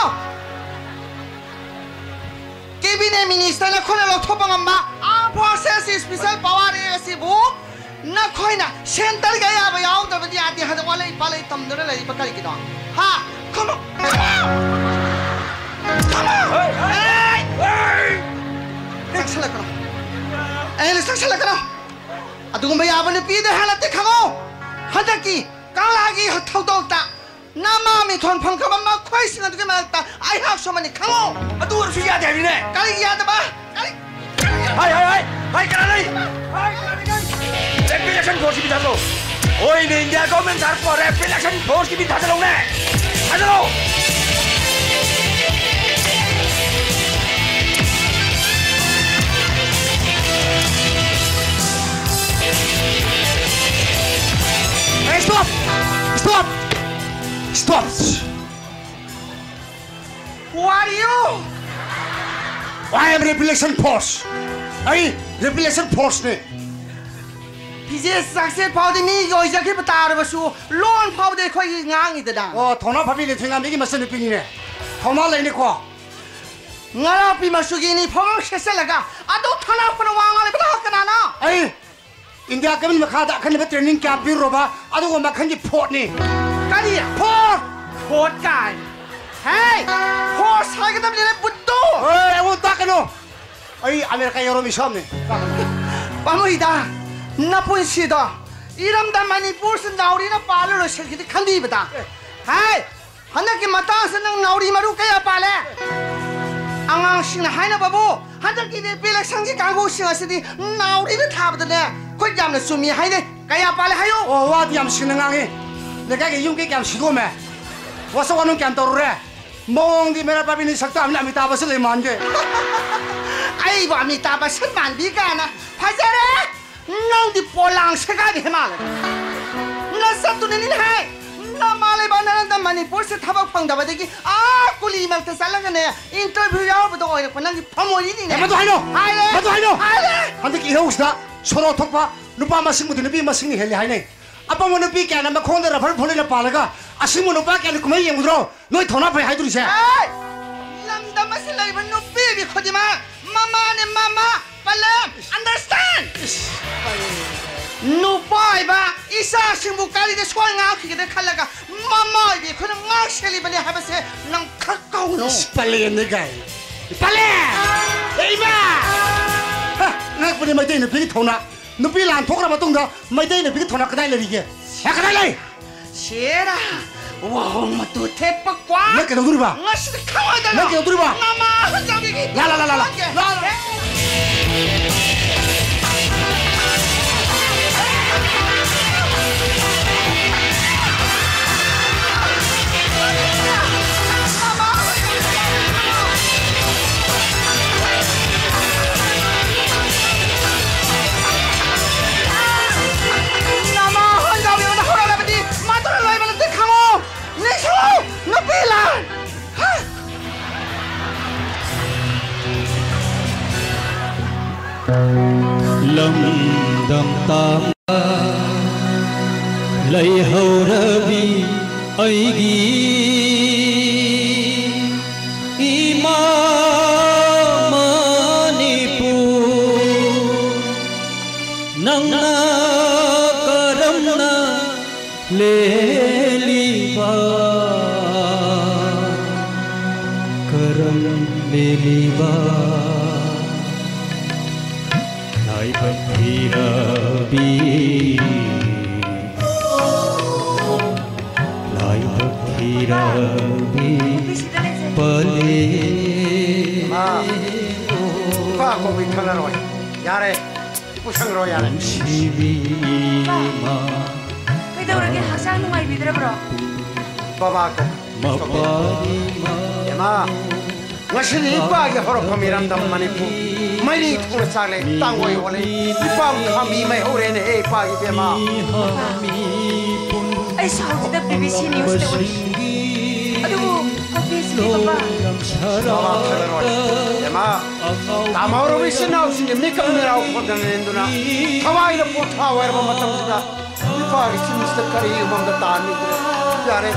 कैबिनेट मिनिस्टर ने खोले लो थोपंग अम्मा आ प्रोसेस स्पेशल पावर एसिबु न खोइना सेंटर गया अब याव त बदी आदि हद वाले पाले तमदर लई पकड़ी किदो हा खमो खमो सक्सल करो एले सक्सल करो अदुगम याबने पीदे हालत खगो हदकी कालागी हथौदोता नामा में थोन फंखब मा खोइसिन अदुगे माता आई हैव सो मनी खगो
अदुर सुयादे हबिने.
काली याद बा काली
हाय कराले. रेपिलेशन फोर्स की बिठालो. ओए इंडिया गवर्नमेंट सर को रेपिलेशन फोर्स की बिठालो ने. हाजरो.
Hey, stop! Stop! Stop! Who are you?
I am Revelation Force. Ay, Revelation Force ne.
PJ success powder ni yo jaki bata ra su loan powder khoi ngang ni da.
Oh, thona phabi ne thinga megi masan pini ne. Thona lai ne ko.
Ngara pi masugi ni phong sese laga. Ado thana phona wang ale bata kana na.
Ay, India kamin makada kan ba training camp bi roba. Ado ko makhan ji port ni.
Kali port port kai. Hey, port sai ka dam le butto.
Hey, I want takano. Ay, America yoro mi sam ne.
Pamuida. Napun sida. Iram da Manipur se nauri na palo ro shil ki khandi bata. Hey, hana ki mata se nang nauri maru kaya pale. Angang sing na haina babu. Hana ki de pilak sangji kanggo sing asidi nauri na thab da ne. Khoi jam na sumi haine kaya pale hayo.
Oh, wa diam sin ngang e. Ne ka ge yung ke kam sido me. Wa so wanung kam toru re. Mong di mera pabi ni sakta amna amita ba se le man ge.
Ai ba amita ba se man bi ka na. Phajare. Nang di polang se ka de ma le. Na sa tu ne ni hai. Na ma le ba na da
Manipur से थबक फंगदबदगी आ कुली मलते चलगने इंटरव्यू यावबदो ओइरको नंगी फमोइनी
मदु हाइनो हंदक इहौसदा सोरो थोपा नुपा मसिंग मुदु नुपी मसिंग हेले हाइने अपम नुपी क्या नम खोंद रफर फोलेला पालगा असिंग नुपा क्या कुमै यंगुद्रो नोइ थोना फै हाइदुरिसे
लमदम से लइब नुपी बि खोदिमा मामा ने मामा पलम अंडरस्टैंड नुपाइबा इसा सिंबु काली दे सोय nga खिगे खलगा मामा बि खुन nga सेली बने हबसे नंग खकाउनो
पले ने गाय पले एबा नक पुनि मैदै नुपी थोना नुपी लान थोकरा मतुंगा मैदै नुपी थोना कदाय लरिगे या कदाय लै
शेरा वाह मतु थे पक्वा
न के दुरबा
ngasi khawada
न के दुरबा
मामा जाबी
ला
lâm đầm tam lấy hầu rabi ai gi ima manipur nang na karam na le liba karam le liba Lai bhakti rabi pale
ma pa ko bi khala roi yare pusang ro yare
ma
kai da urage hasang nungai bidra bro
baba ko ma ngashini pa ge horo phamiram dam manipu maili thur sale tangoi wale ipam khami mai hore ne e pa ge be ma
ai sao da BBC news de uri adu office ni baba
baba khala roi ma tamaro bi sinau sin ne kam ne rao khodan ne nduna thawai na potha wa ba matam da ipa ge sinis ta kari umam da tan ni yare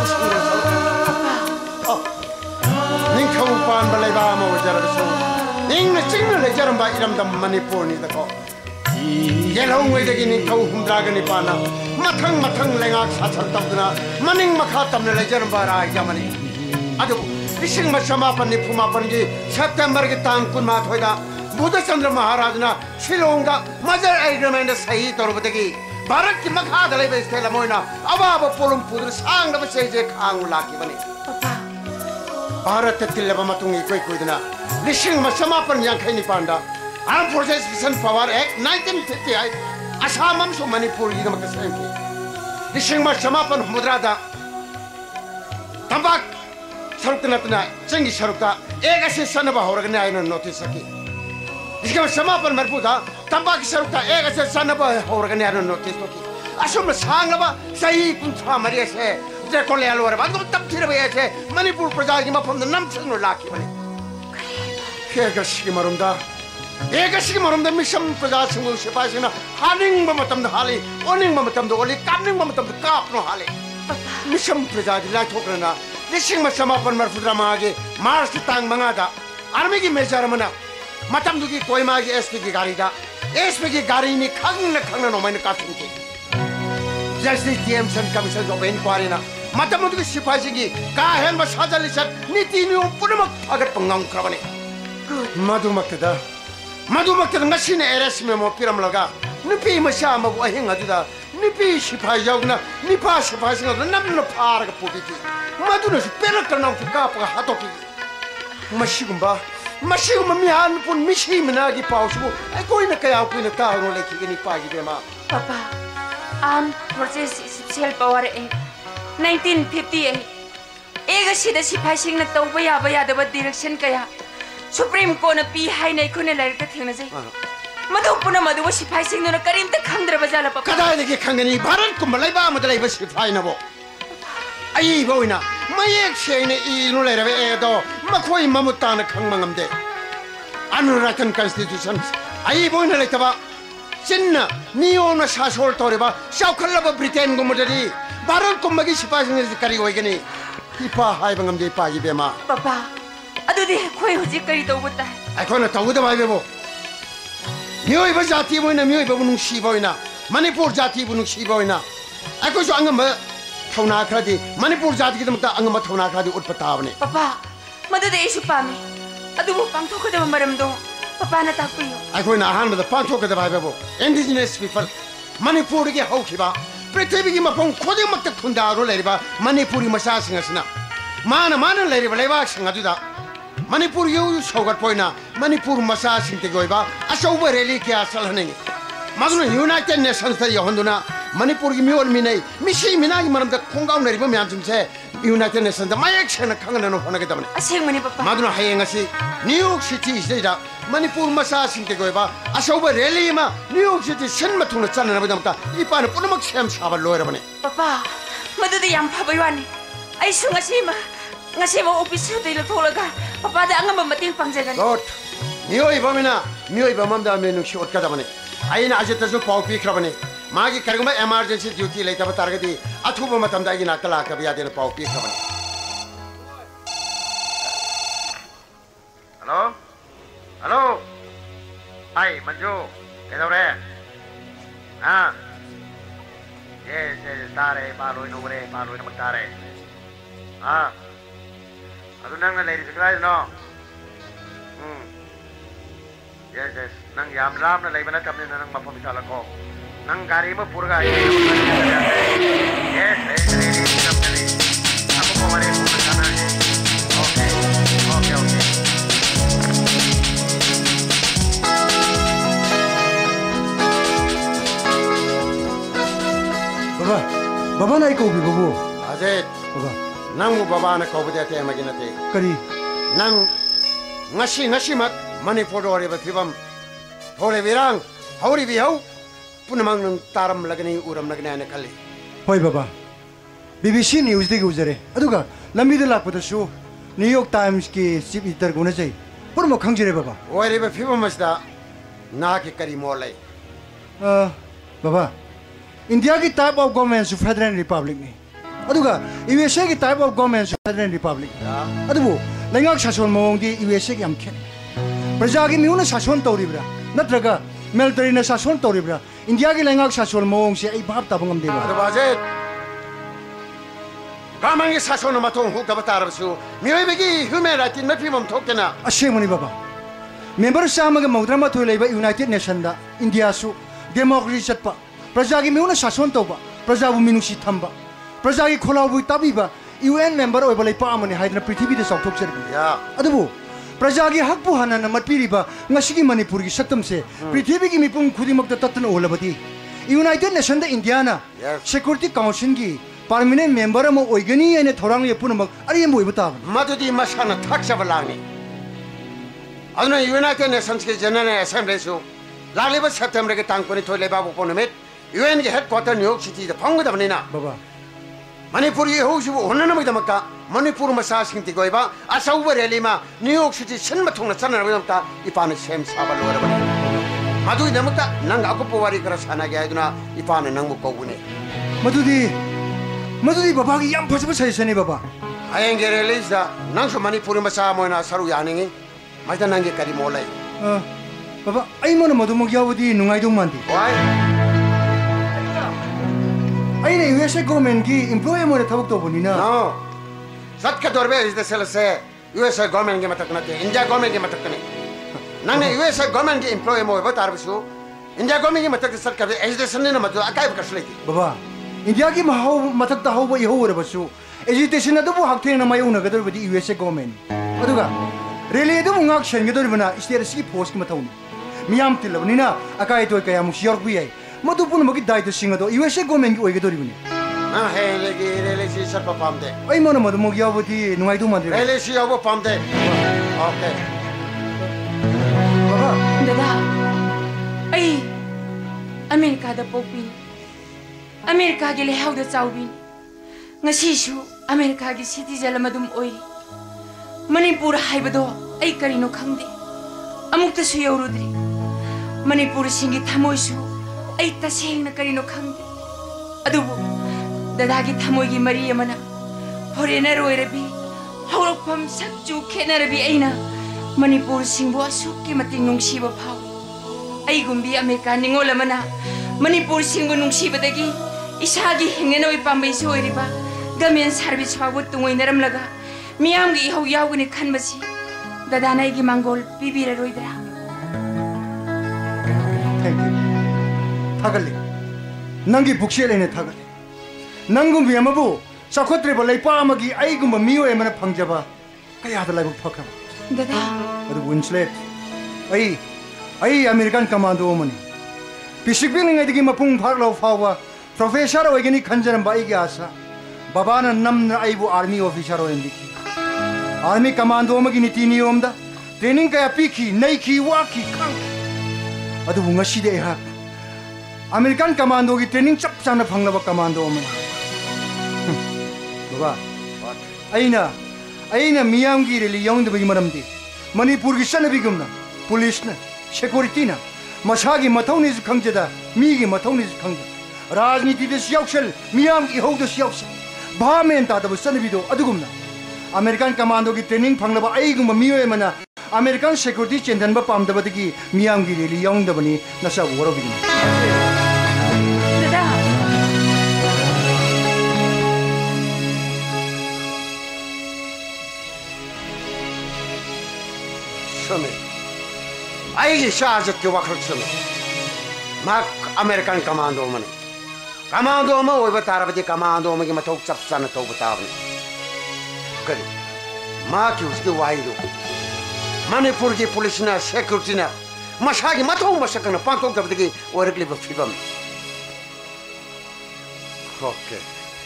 ning khau pan balai ba mo jar so ning na ching na jar ba iram dam manipur ni da ko ye long we de gi ning khau humdra ga ni pa na mathang lenga sa chal tam na maning makha tam na jar ba ra ja mani adu ising ma sama pan ni phuma pan gi september gi tang kun ma thoi da buddha chandra maharaj na shilong da mother agreement sahi tor ba de gi bharat ki makha da lai ba stela moina aba ba polum pudur sang da ba se je khang la ki bani Bharat तिल्लबा मतुंगी कोई कोइदना लिसिंग मसमापन यांखै निपांदा arm forces mission power act 1958 Assam अमसु मणिपुर गी दमक सेंखि लिसिंग मसमापन मुद्रादा तंबाक सरुकनतना चंगी सरुका एक असे सनबा होरगने आइन नोटिस सकी इसके मसमापन मरपुदा तंबाक सरुका एक असे सनबा होरगने आइन नोटिस सकी असम सांगबा सही कुंथा मरिया से जे कोले अलवर बाद को तब थिर बे छे मणिपुर प्रजा की मफम नम छनो लाखी बने एगसी मरुमदा मिशम प्रजा संगु सिपाही सिना हानिंग बमतम द हाली ओनिंग बमतम द ओली कानिंग बमतम द कापनो हाले मिशम प्रजा दिला ठोकरना लिसिंग म समापन मरफुद्रा मागे मार्च तांग मंगादा आर्मी की मेजर मना मतम दुगी कोइमा की एसपी की गाड़ी नि खंग नो मैंने काफिन की जस्टिस डीएमसन कमिशन ऑफ इंक्वायरी ना मतम दुगी सिपाही की का हेन म साजलिसत नीति नियम पुनमक अगर पंगांग करबने मधुमक्तदा ngasi ne arrest memo piram laga nupi masha ma bu ahinga duda nupi sipai jogna nipa sipai singa namna phar ga putiti maduna su perak na ka pa hatoki mashigumba mi han pun mishi mina gi pausu ai koi na kaya ku na ta ro leki ni pa gi bema
papa process special power act 1958 ega sida sipai singna tawba ya da direction kaya Supreme Court na pi hai nei khune lai ka thengna jai madu puna madu wa sipai sing na karim ta khamdra bajala papa
kada ne ki khangani bharat kum lai ba ma lai ba sipai na bo ai boina mayek sene I no lere edo makhoi mamutana khangmangam de Anuratan constitution ai boina letaba sinna niona sasol toreba saukhalaba britain gumudari baral kummagi sipasing kari hoigani ipa haibangam de pa gi bema
papa adudi khoi hoji kari tawbuta
aikona tawuda baibebo mioi ba jati boina mioi ba bunung si boina manipur jati bunung si boina aiko so angam thona khadi manipur jati gi damta angam thona khadi utpata bane
papa madade isu pami adubu pangthokada maramdo papa na takpiyo
aikoi na han da pangthokada baibebo indigenous people manipur gi haukiba prithvi gi mapong khodi makta khunda ro leriba manipuri masa singasna mana leriba leba singaduda Manipur yu sogat poina Manipur masa sinte goiba asauba rally ke asal haneng magno United Nations ta yahonduna Manipur gi miol minai misi minagi maram da khonggaw nari ba myam jumse United Nations da mayak chena khangna no hona ke tamne
aseng mani papa
magno hayeng asi New York City da Manipur masa sinte goiba asauba rally ma New York City sen mathuna channa ba damta ipan punamak sem sabal loira bane
papa madade yam phabai wani ai sungasi ma ngasi mo office de la tholaga papa da angam mating pangjagan
lot mioi ba mamda menu shot ka damane aina ajeta so pau pi khrabane magi kargma emergency duty leita ba targadi athuba matam da ina kala ka biya de pau pi khrabane
hello ai manju kedore ha yes tare paloi no tare ha Adu nang lady sekali no. Yes. Nang yam ram na lady na kami nang mapamisala ko. Nang gari mo purga. Yes, lady sekali. Ako po mali po na sana. Okay.
Baba na ikaw bi babu.
Azet.
Baba.
Nang mo baba na kaubade te maginate
Kari
nang ngasi mak Manipur ore ba thibam thore virang hauri bi hau punamang nang taram lagani uram lagna na kali
Hoi baba BBC News de guzare aduga lambi de lakpata shu New York Times ki chief editor guna chai purmo khangjire baba
ore ba thibam masda na ke kari molai
baba India ki type of government is Federal Republic ni aduga USA ki type of government is Federal Republic adubu lengak sason mong di USA ki amkhe praja ki miuna sason toribra natraga military na sason toribra India ki lengak sason mong se ai bhab tabangam deba
bajet gamangi sason ma thong hu ka batarabsu mioi begi human right na phimam thokena
ashemani baba member sama ga maudrama thoilaiba United Nation da India su democracy chatpa praja ki miuna sason toba praja bu minusi thamba praja ki kholabu tabiba UN member oi balai pa amani haidna prithvi de sauthok cher
ya
adubu praja ki hakpu hanana matpiriba ngasigi manipur ki saktam se prithvi ki mipung khudimak ta tatna olabati United Nation da India na Security Council ki permanent member am oigani ane thorang ye punamak ari em boibata
madudi masana thaksabalani aduna United Nations ki General Assembly su laliba September ke tangpani thoileba bu ponmet UN ki headquarter New York City da phangudabnina
baba
Manipur ye hojibu honanamidamaka Manipur masa singti goiba asauba relima New York City senma thongna chanarabamta ipana sem sabalorabani madui namata nang akopowari kara sana ga iduna ipana nangmu kogune
madudi baba ki yam phajba sane baba
ayenge release da nangso Manipur masa moina saru yaningi maida nange kari molai
baba ai mona madumog yawdi nungai dum mandi
why
aina USA government ki employee mo thabuk to bonina
no satka dorbe is the selase USA government ki matak nate India government ki matak ne nang USA government ki employee mo ba tarbisu India government ki matak sarkar is the sanne na matu akai bakasle
baba India ki mahau matak ta hawa iho re basu education adu bu hakte na mayu na gador badi USA government aduga rele du ngak shen gador bana state si post ki matau miyam tilabnina akai to kaya mu york bi ai madupun magi daito singa do USA government ki oige doribuni
na hele gi relesi sarpa pamde
ai mona madu mogi aboti nungai du mande
relesi abo pamde okay
baba
dada ai America da popin America gi lehau da chawbin ngasisu America gi citizen amadum oiri Manipur haibado ai karino khangde amukta su yaurudri Manipur singi thamoisu ai tasengna karino khangde adubu dadagi thamoi gi mari amana foreigner oirabi haurakpham sakchu khenarabi aina Manipur singbo asukki mating nungsiba phau ai gumbi America ningol amana Manipur singbo nungsibadagi isagi hingenoi pambai soiriba gamen service fabu tungoi naramlaga miyam gi hau yawgni khanbasi dadana gi mangol bibira roidra
thank you thagali nangi bukshelene thagali nangum biyamabu sakhotre bolai pa amagi aigum miyo emana phangjaba kaya da laibu phakha
dada
adu winslet ai American commando mani Pacific ngai digi mapung phaklo fawa professor oigini khanjaram bai gi asa babana namna aibu army officer oendiki army commando magi niti niyomda training kaya piki naiki waki kanki adu ngasi de ha American commando gi training chap chana phanglaba commando mani baba aina miyam gi reli yongda bagi maramdi Manipur gi sanabi gumna police na security na masagi mathawni ji khangjada mi gi mathawni ji khangda राजनीति सियाउसल मियाम की हौद सियाउसल भामेन तादब सनबिदो अदुगुमना अमेरिकन कमांडो की ट्रेनिंग फंगलबा आइगुम मियोय मना अमेरिकन सिक्योरिटी चेंदनबा पामदबदगी मियाम की रेली यौंगदबनी नसा वरबिदि
दादा
समय आइगे शाहजत के वक्त समय माक अमेरिकन कमांडो मने कमांडो में वो बता रहा है कमांडो में कि मैं तो सब साना तो बता रहा हूँ कल माँ की उसके वाइडो मणिपुर की पुलिस ना सिक्योरिटी ना मशागी मत हो मशकन पांचों का बता कि वो रखले बफिबम okay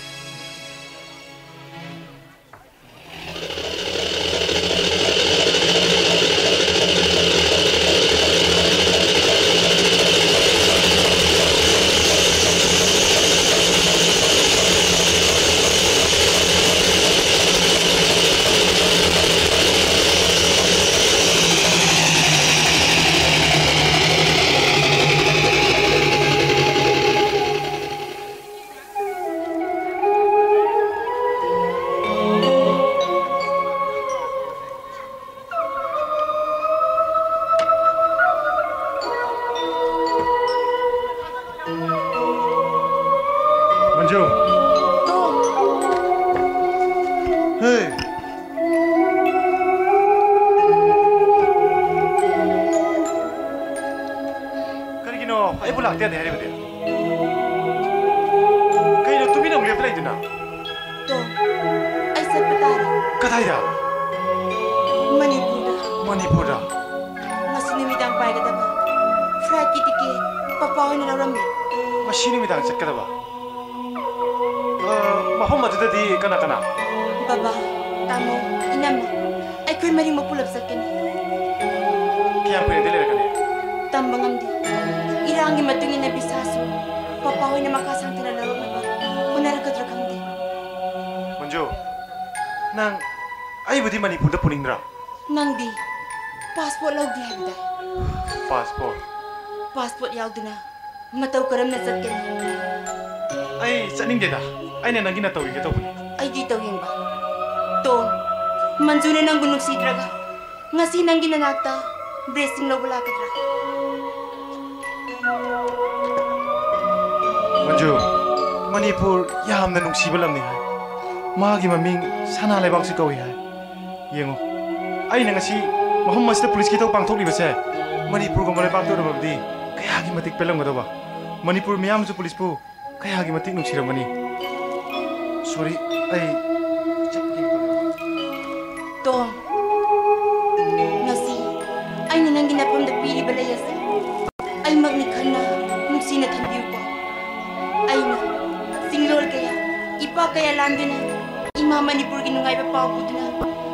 passport yauduna matau karam na satken
ai chaning deda ai na nangina tawi ke tawni
ai di tawing ba to manjune nang gunuk sidraga ngasi nangina nakta bracing lo bula kadra
manju Manipur yamna nungsibalam ni hai magi maming sana leibak si kawi hai yengo ai na ngasi Muhammad sta police ki taw pangthok li base Manipur ko male bak to rabdi kaya gi matik pelam gadaba Manipur miyam su police pu kaya gi matik nungsiramani sorry ai
to ngasi ai na nangina pam da piri balayas ai magni khanna nuksina thambiu ko ai na singlol kaya ipa kaya landina ima Manipur gi nungai ba pau putna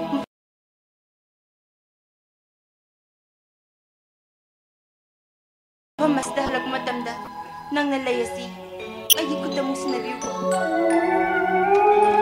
Masda halak matamda nang nalayasi ay ikot mo sinabi ko.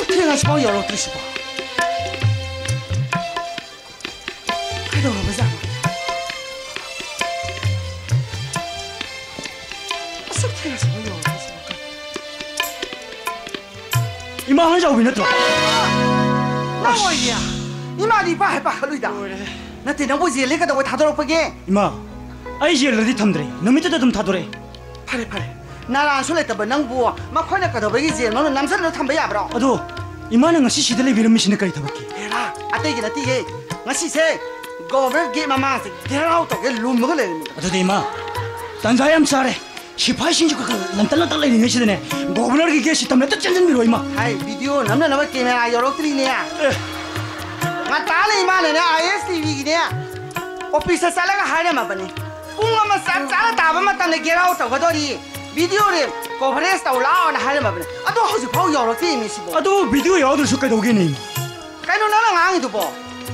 ꯑꯁꯨꯛ ꯊꯦꯡꯉꯁꯤꯐꯥꯎ ꯌꯧꯔꯛꯇ꯭ꯔꯤꯁꯤꯕꯣ ꯀꯩꯗꯧꯔꯕꯖꯥꯠꯅꯣ ꯑꯁꯨꯛ ꯊꯦꯡꯉꯁꯤꯐꯥꯎ ꯌꯧꯔꯛꯇ꯭ꯔꯤꯁꯤꯕꯣ 이마 하나 잡고 있는 또. 나와야. 이마디 봐 해봐 할로이다. 나 때는 뭐지 레가다 왜 다돌아 보게. 이마. 아이지 레디 탐드레. 너미터도 좀 다돌래. 파래 파래. 나랑 술래다 봐 낭부. 막 khoina 가다 보이지. 너는 남산으로 탐배야 브로. 어도 이마는 ngasi 시들레 비름 미신의 까이 타박기. 에라. 아떼기나 띠게. ngasi 세. 고버 게 마마스. 데라우 또 룸 먹을래. 어도 이마. 단자얌 차래. 시파이 신주가 란달란달 있는 시대네. 고분하게 계시 때문에 또 짠짠 미로 이마. 아이 비디오 남나 남아 게임에 여러들이네야. 나 딸이 이마네 ISTV기네. 오피스 살아가 하려면 버니. 뿡엄마 쌀쌀 다바만 땅에 게라우 타고더리. 비디오를 고브레스 타올라오나 하려면 버니. 아도 허지 파우 여러들이 미시고. 아도 비디오 여들 속까지 오게네. 까이노 나랑 앙이도 보.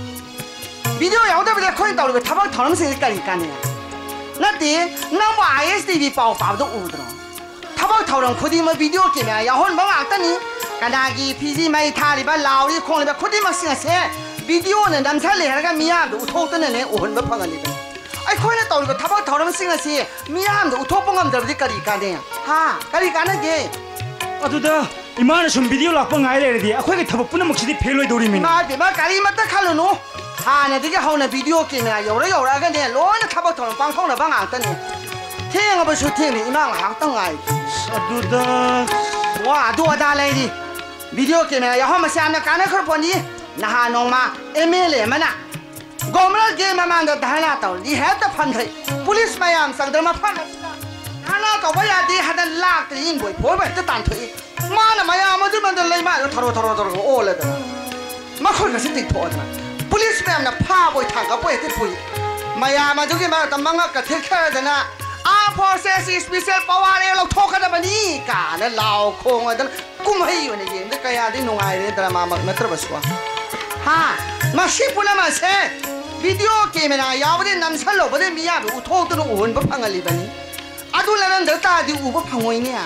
비디오 여들보다 코인 따오르고 타박 더는 생각까지까네. 나때 나뭐 ISTV 빠도 우더라. 타박 타오랑 코디마 비디오 게임이야. 야혼 뭐 악다니. 가나기 PG 마이 타리바 라우리 콩리바 코디마 싱아세. 비디오는 남살리 하라가 미야도 우토뜨네 오혼 뭐 파가니다. 아이 코인에 따오르고 타박 타오랑 싱아세. 미야도 우토뽕감 들어디까지 가네. 하, 까리 가나게. 아두다 이만한 좀 비디오 락방 아이래디. 아코이게 타박 뿌는 먹시디 펠로이 도리민. 마디마 까리 맞다 칼로노. 하나 되게 하나 비디오 게임이야. 여러 근데 로나 타박 타오랑 방송나 방 악다니. 태양아 뭐 슈팅이 이만 악당 아이. 아두다 와 도와다 레디. 비디오 게임이야. 야하마 샤나 까나 커보니. 나하 농마 MLA 마나. 고므라 게임만도 다나 타올. 이 해다 판데. police 마양 상들마 판다. 하나 더 봐야 돼. 하다 락 인보이 보면 또 단토이. 마나 마야 아무들만도 레이마 타로 올래다. 마코가 시티 토하다. police 나 파보이 타가 보이 뜻보이. 마야 마저기 마 담망아까 택해야되나. 아 process special power 로 토카다 보니 까나 라오 콩어들 꿈해요네 근데 까야디 농아이레 드라마 막 메트로버스와. 하 마시푸나 마세 비디오 게임이나 야부데 남살로 버데 미야도 우토드로 온버 방알리바니 아둘라는 너다디 우버 방오이냐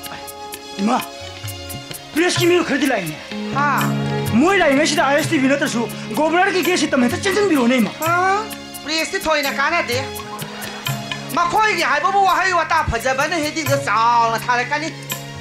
이마 브레스키미로 크레딜라이네 하 뭐이라 이메시다 ISTV 너다수 고브라르기 계시다면 짠짠 비로네 이마 하 브레스티 토이나 까나데 마코이기 하이버부와 하이와 다 퍼져버는 헤딩도 싸우나 타래까니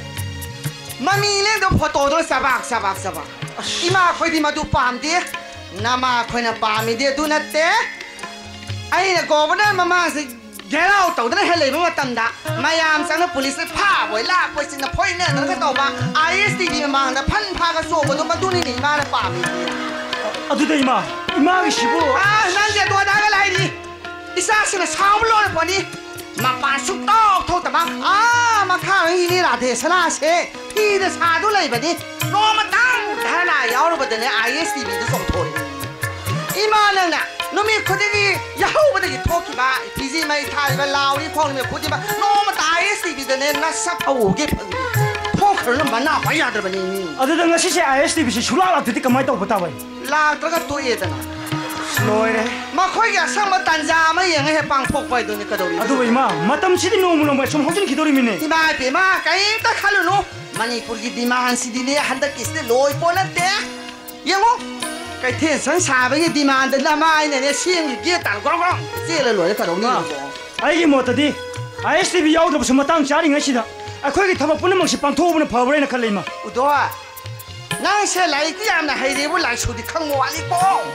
마미랭도 포토도 사박 이마 코이디 마두 팜데 나마 코이나 팜이데 두나테 아이나 고버나 마마스 게라우 떠드나 헬레 마tam다 마얌 상나 police 파보이 라보이 신나 포이네 너가 떠봐 ISTV 마한다 판파가 쏘고도 마두니니 마나 팜이데 아두다 이마기 시부 아 난제 도와다가 라이디 이사스나 사물로는 보니 막반 쑥떡 토다마 아 막하는 이리라 대선하세 피드 사도 레이버니 너무 땅 하나 여러분들의 ISTV도 송토리 이만은 놈이 그대기 야호버들이 토끼마 비지 마이 타이바 라우리 콩이며 고디마 너무 ISTV들의 나싹 오게 포크를 만나 봐야 되더니 어디든 시시 ISTV 출라라 드디까 많이 또 보다 봐 라다가 또 얘잖아 노이래 마코이가 상마 단자마 영해 방폭바이 도니 까도리 아도 이마 마탐 시디 노무노 좀 혹진 기도리미네 이마 비마 까이다 칼로노 마니푸르기 디마한 시디네 한다 키스데 로이 폴란데 영어 까이 텐션 사베기 디마한데 나마이네 시행이 게땅 그렁그렁 제를 로이 까도니 아이기 뭐더디 ISTV 야우도 무슨 마땅 자링 하시다 아 거기 타바 뿌는 먹시 빵 토부는 바브레나 칼레이마 우도아 나세 라이티 암나 하이데부 라이쇼디 캉모알리고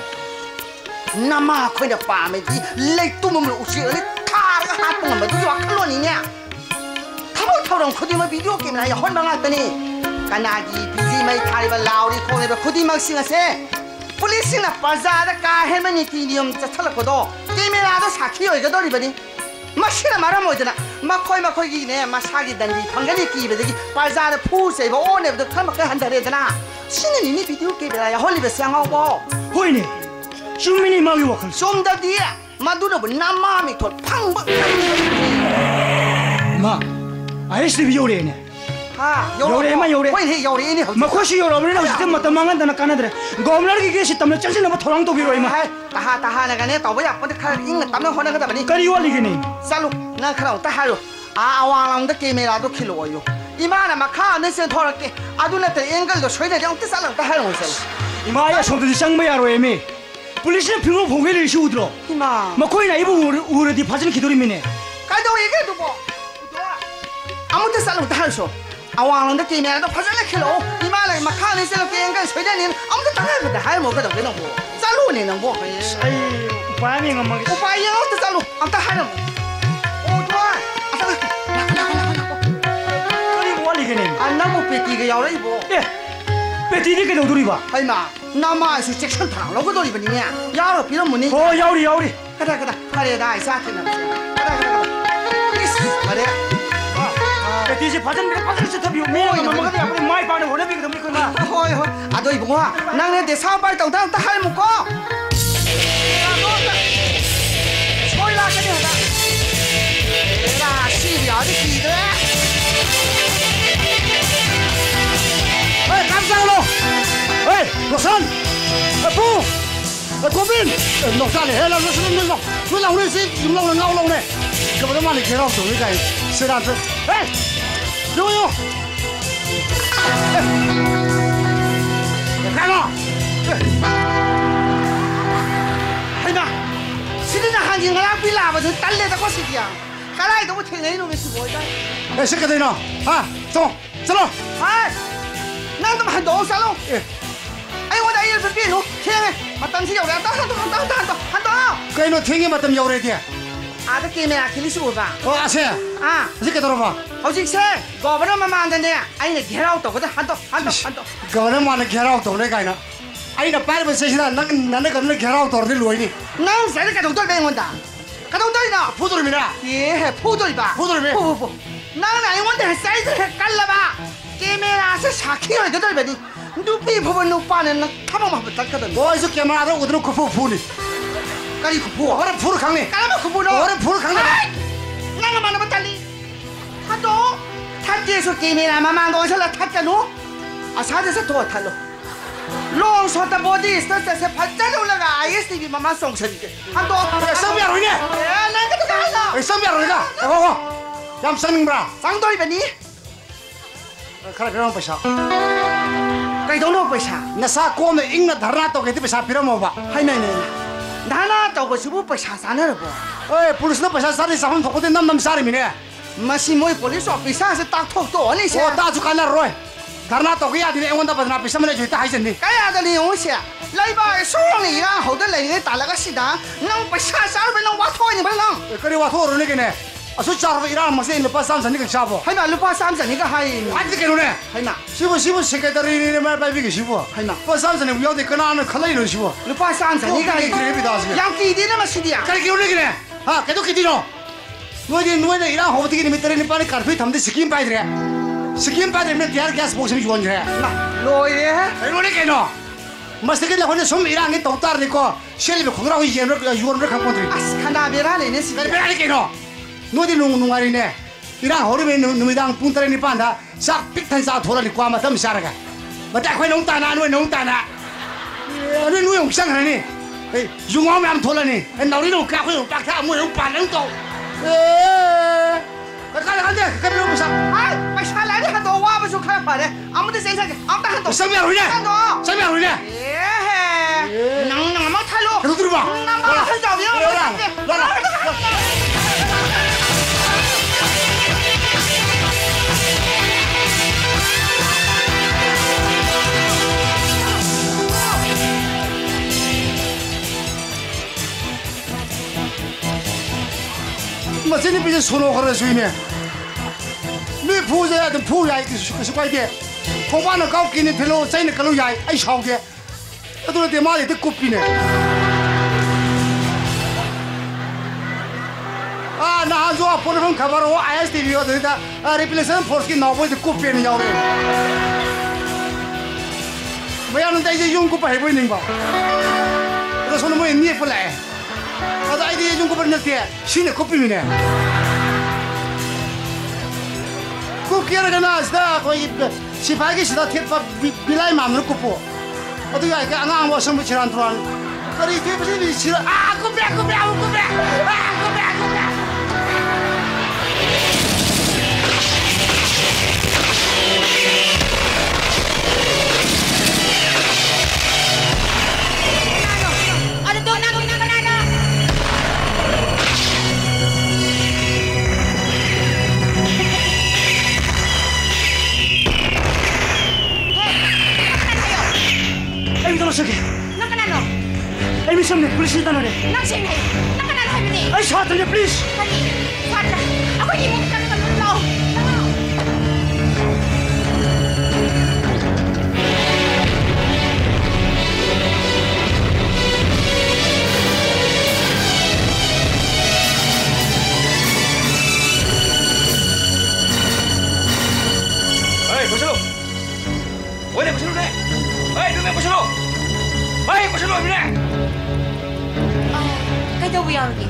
나마 코이나 빠메디 레이투mom을 우시어니 타르가 하트는 뭐도 와클로니냐 타보타랑 코디마 비디오 게임이나 혼방했더니 까나기 비지마이 타리바 라우리 콩에도 코디막 싱하세 폴리스나 바자다 까헬마니 티니엄 차찰라고도 게임이라도 사키요 이거 돌리버니 마시나 말하면 어쩌나 마코이기네 마사기 단지 방간이 끼베더기 바자다 푸세이버 오네부터 칼막게 한다래잖아 신은 이니 비디오 게임이라 홀리베 쌍하고 호이네 주민이 마기 와클 쏨다디야 마두나 나마미 톨 팡바 마 ISTV 요래네 하 요래마 요래 호이 요래네 마코시 요래나 우스템 마타 망한다나 까나드레 고음라르기 계시 때문에 짠신나 뭐 토랑도 비로 이마 타하 나가네 떠보야 근데 칼 잉나 땀나 호나가다 바니 까리 월리기네 살루 나 카라 타하로 아와랑다 게임이라도 킬로요
이마나 마카 내선 돌아게 아두나한테 앵글도 소리를 영뜻 살랑 다 하는 거있어
이마야 손들이 쌍매야로 애미 불리시는 평범 봉회를 시우들어
이마
거기나 이분 우르디 파지는 기도리미네
가도 얘기해도 뭐 아무튼 살랑 다 하셔 아왕런데 게임에도 파전을 킬로 이마나 마카 내선 앵글 소리는 아무튼 다 하는 거다 할 뭐가 더 되는 거 살로는 뭐
아이 오빠야 엄마
오빠야 어떻게 살로 아무튼 하는 거 좋아 안나고 배티가 야오라 이보
예 배티니 그 도리 봐
하이마 나마에서 잭션 타랑 로고 도리 버니냐 야로 비는 문이
야우리
가다 가래다 이사트나 가다 가래
배티지 파전 스탑이 뭐가 뭐가 앞으로 많이 빠는 거네 비가 좀 있구나
호이 아도 이보 와 나는 내 사발 땅땅 다 할 먹고 소리라 그래 나 시비야지 기대
깜짝으로! 에이, 록산! 부! 고빈! 록산이 해라, 록산, 누나 우리 씨, 용나오네, 나오네. 그보다 많이 개라고 우리가 세란트. 에이! 요요! 가라!
하이마! 시드나 한경이랑 빌라버도 딸래다 꼬시기야. 가라이도 못해 내놓은 게 뭐야?
에, 시켜드리나? 아, 좀, 들어!
아! 나도 한 동 살롱. 아이我在一边边路，天哎，我当时有两刀，한刀。
그래 너 탱이 맞다면 여우래 뒤에.
아들 게임이야 길리시고 봐.
아세.
아.
이렇게 들어봐.
허식세, 거버는 만드는데 아이네 개라고 떠거든 한 刀.
거버는 만에 개라고 떠래 가이나. 아이나 빨리 세시나 나는 거는 개라고 떠를 로이니.
난 새를 가동돌 배운다. 가동돌이나.
포도름이나.
예, 포도리봐.
포도름이.
포. 나는 아이원데 사이즈를 깔라봐. 게임에라서 4kg 더덜베니 누비 부분 누빠는 타방만 붙었거든.
어디서 게임하러 오드는 코포 푸니.
까리 코포.
어른 푸르 강네.
까라마 코포로.
어른 푸르 강네.
나가 만나면 달리. 하도 탑지에서 게임이나 마망도에서 탑자노. 아사데서 도와탈로. 롱소다 보디 스타트에서 발자리 올라가 ISTV 마마 송선이게. 하도.
쌍비야로이네.
야, 나가도 가라.
쌍비야로이가. 어거. 얌쌍님브라.
쌍돌이베니.
그래 그럼 보자.
그이도노 보자.
나사 꼬면 잉나 다르나 또 그때 보자 필요 뭐 봐.
하이나네. 나나 또고 싶어 보자 사는 거.
어이 폴리스는 보자 사리 사람 도고대 남남 사람이네.
마시 뭐이 폴리스 오피스에서 딱 톡도 아니세.
따주 가나 로이. 다르나 또 그야 되네 응원다 받나 비싸면 주다 하이sen니.
까야들이 오시야. 라이바 소용이랑 호들 내게 달라가 시다. 능 보자 사르베 능 와토니 발랑.
그래 와토르네 게네. 아주 잘하고 일하는 맛에 루파 삼산이가 잡어.
하이마 루파 삼산이가 하이.
아직 게노네.
하이마.
시부 세계다리네 말 발비기 시부.
하이마.
파 삼산이 우여대 그나는 칼라이로 시부.
루파 삼산이가 하이. 양기디는 마시디야.
그래 게노네 게네. 아 계속 기디노. 너네 이랑 호버티기 미터리니 빨리 카르페 탐데 스킨 빠이드래. 스킨 빠이드면 디아르 가스 복싱 주원이래.
로이에.
게노네 게노. 마스터게 나한테 좀 이랑에 똑따르니까 셀리베 공라고 이제는 유언을 갖고 온들이.
아스카나베라네 시.
그래 베라리 게노. 너디 농농아리네 이랑 허리베 누미당 뿡따레니 판다 싹 삑탄 싹 돌아니 꽈마 덤 사라가 맞다 거기 농따나 누에 농따나 너 누에 옥상하니 융어면 안 돌아니 나우리는 까고 빡타 뭐 용빠는 또 가라간데 가면 오면서
아이 마샬라니 한도 와봐서 가야 파래 아무데 생각해 아무다 한도
쌍미야로이네
한도
쌍미야로이네
예헤 낭낭 막 탈로
계속 들어봐
낭낭 한도
놔라 맞으니 비제 손을 걸어 주이네. 네 부자야든 부야이 그 수과이게. 공부하는 가웃기는 별로 짜이는 걸로 야이 아이 샤오게. 너도 내 말에 듣고 삐네. 아, 나 좋아 보는 가바로 ISTV가 되다. 아, 리플레이션 포스기 나오고 듣고 삐네 야오래. 왜 하는데 이제 용구 해 보이는 거. 너 손을 뭐 있니 예쁠래? 나도 아이디 좀 고버렸는데 신의 코피미네. 쿠키를 나스다 거기 시파기 시다贴파 빌라이 마음을 꼽고 어떻게 이렇게 안강 뭐 선물 지난 동안 그리 뒤부시 싫어 아 쿠베 아 쿠베
Masuk.
Nak kenal?
Ay misam ni polis kita nore.
Nak sing hai. Nak kenal hai ni.
Ay satu ni please.
Kali. Fadra. Aku ni mau kenal lo.
Hey, Kusulu. Woi, Kusulu ni. Hey, tu ni Kusulu. Hey, Kusulu ni.
Kau tahu yang ni?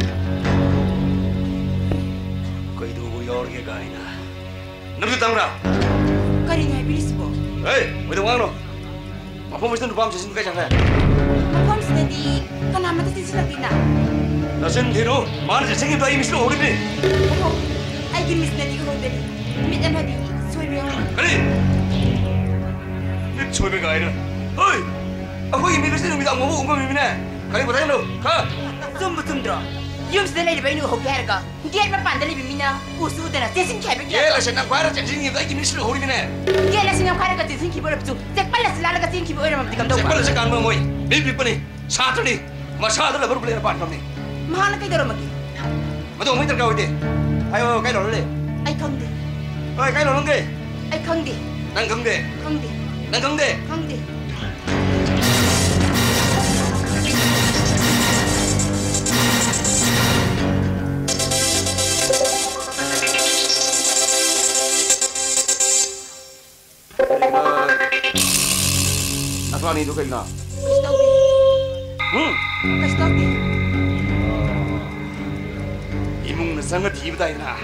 Kau itu buyar ke kau ina? Nampak tak mula?
Kau ni hai bilis bo.
Hey, woi tu mana? Apa mesti tu paham sesuatu kau cakap?
Apa mesti kan nama tu sisi latina.
Nasen thiru, mana sesuatu yang bayi mesti orang ni.
Oh, ay gimis na di ko dali. Mitan hadi. Soy biang.
Kali. Ni cuy kau ina. Hey, aku ini mesti tu minta ngomong ngomong ni mana? Kali bertanya lu, kah?
Betul dra. Yung sedang lagi bayi nu hoker ka. Dia apa pandai lebih mina. Usu dana. Tesin kaya begitu.
Ye lah senang kuara jadi ni bayi mesti orang ni mana?
Dia lah senang kaya ka tesin kibo lepas tu. Cepat lah selalu ka tesin kibo orang mesti kamu tahu.
Cepat lah sekarang memoi. Bibi pun ni. Satu ni. Masa tu lah baru boleh dapat kami.
Mana kaya dorong lagi?
Matu umit terkau ini. Ayo kau lalu le.
Ay kang de.
Oi kau lalu ke?
Ay kang de.
Nang kang de.
Kang de.
Nang kang de.
Kang de.
Apa ni tu kau ina?
Kasih tahu de. Kasih tahu de.
Imung na sangat hidup dah ina.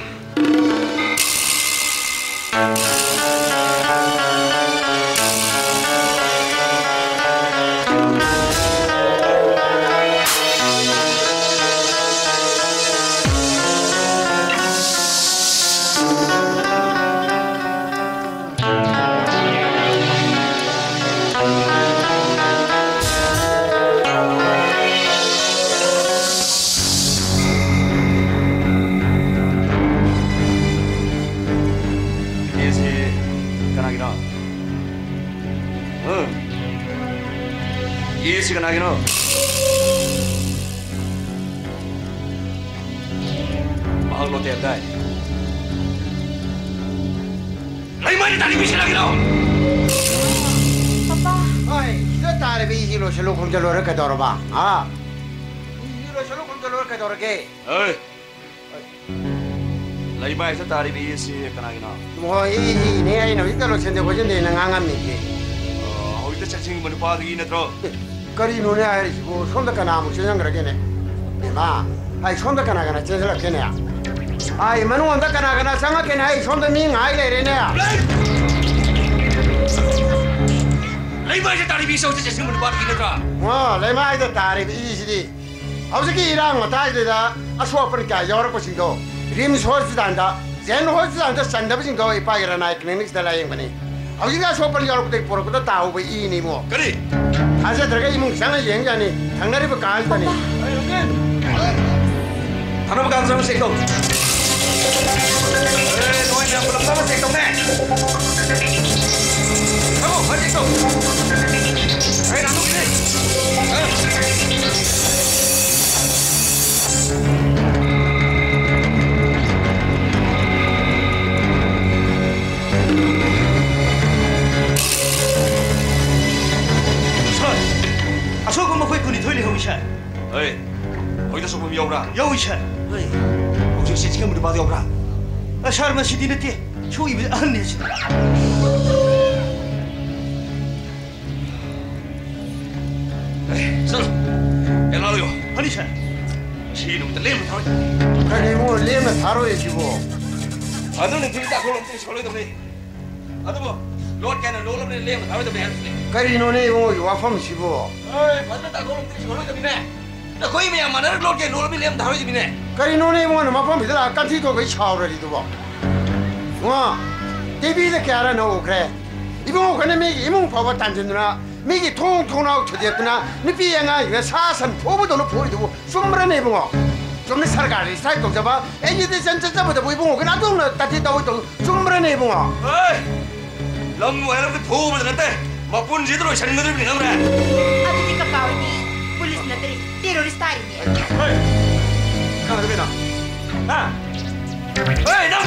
Isi kan lagi no. Mahal lo tiap day. Lagi mana tadi bisa lagi no?
Papa.
Oi, kita tarik biji lo selalu kum jalur ke dorong bang. Ah, biji lo selalu kum jalur ke dorong ke.
Hey. Lagi baik saya tarik isi kan lagi no.
Mo ini ay na kita lo sende ko jende nangangam ni ke.
Oh, itu cacing mana pagi ni terus.
Kari nune ay ko sonda kana mo chen ngra ke ne. Ma, ay sonda kana kana chen la ke ne. Ay manu onda kana kana sanga ke ne ay sonda mi ngai le re ne ya.
Lagi baik saya tarik isi itu cacing mana pagi ni terus.
Wah, le mai da tarik biji di. Hau se ki irang ma tai de da aswa per ka yor ko sing do. Rim sor si danda. Zen ho si danda sanda bi sing do ipa ira na clinics da la yeng bani. Hau ga aswa per yor ko te por ko da tau bi i ni mo.
Kali.
Asa terga imung sana yeng jani. Thangnari ba kaal tani.
Thằng nó càng sama sektor. Nói yang belum sama sektor ni. Kamu, hari sektor. Nak tu ini.
Asal kau mahu ikut itu leh Isha.
Hei, kau itu sebelum yaudah.
Ya Isha.
Hei, kau sih sih kamu dapat yaudah.
Asal masih di nanti. Cui bi aneh sih.
Hei, sir. Elah yo.
Anisha.
Sih, lu kita lem tahu.
Kari mo lem tharo ye jibo.
Aduh, ni kita kalau nanti sekolah itu ni. Aduh, bo. Lord kan lord ni lem tahu itu benar ni.
Kari no ne mo yo afam jibo.
Hei, mana tak kalau nanti sekolah itu ni. Dah kau ini yang mana lord kan lord ni lem tahu itu ni.
Kari no ne mo na mafam bi da kan thi to bai chao re di bo. Wa, TV de kara no kre. Ibo ko ne me imong pa ba tan jin na. 미기 통통하고 터졌구나. 니비양아 이거 사선 포부도는 포이도 숨으라네 봉어. 좀내 살가리 살고 잡아. 애니들 전체자부터 보이 봉어. 그나도 나 따뜻하고 또 숨으라네 봉어.
에이, 럼무 애들 포부도 는데 ꯃꯄꯨꯟꯁꯤꯗ ꯂꯣꯏꯁꯤꯟꯒꯗꯧꯔꯤꯕꯅꯤ ꯈꯪꯕ꯭ꯔꯥ
ꯑꯗꯨꯗꯤ ꯀꯀꯥꯋꯥꯗꯤ ꯄꯨꯂꯤꯁ ꯅꯠꯇ꯭ꯔꯤ ꯇꯦꯔꯣꯔꯤꯁ ꯇꯥꯔꯤꯅꯦ
ꯍꯣꯏ ꯈꯪꯗꯕꯤꯅ ꯍꯥ ꯍꯣꯏ ꯅꯪ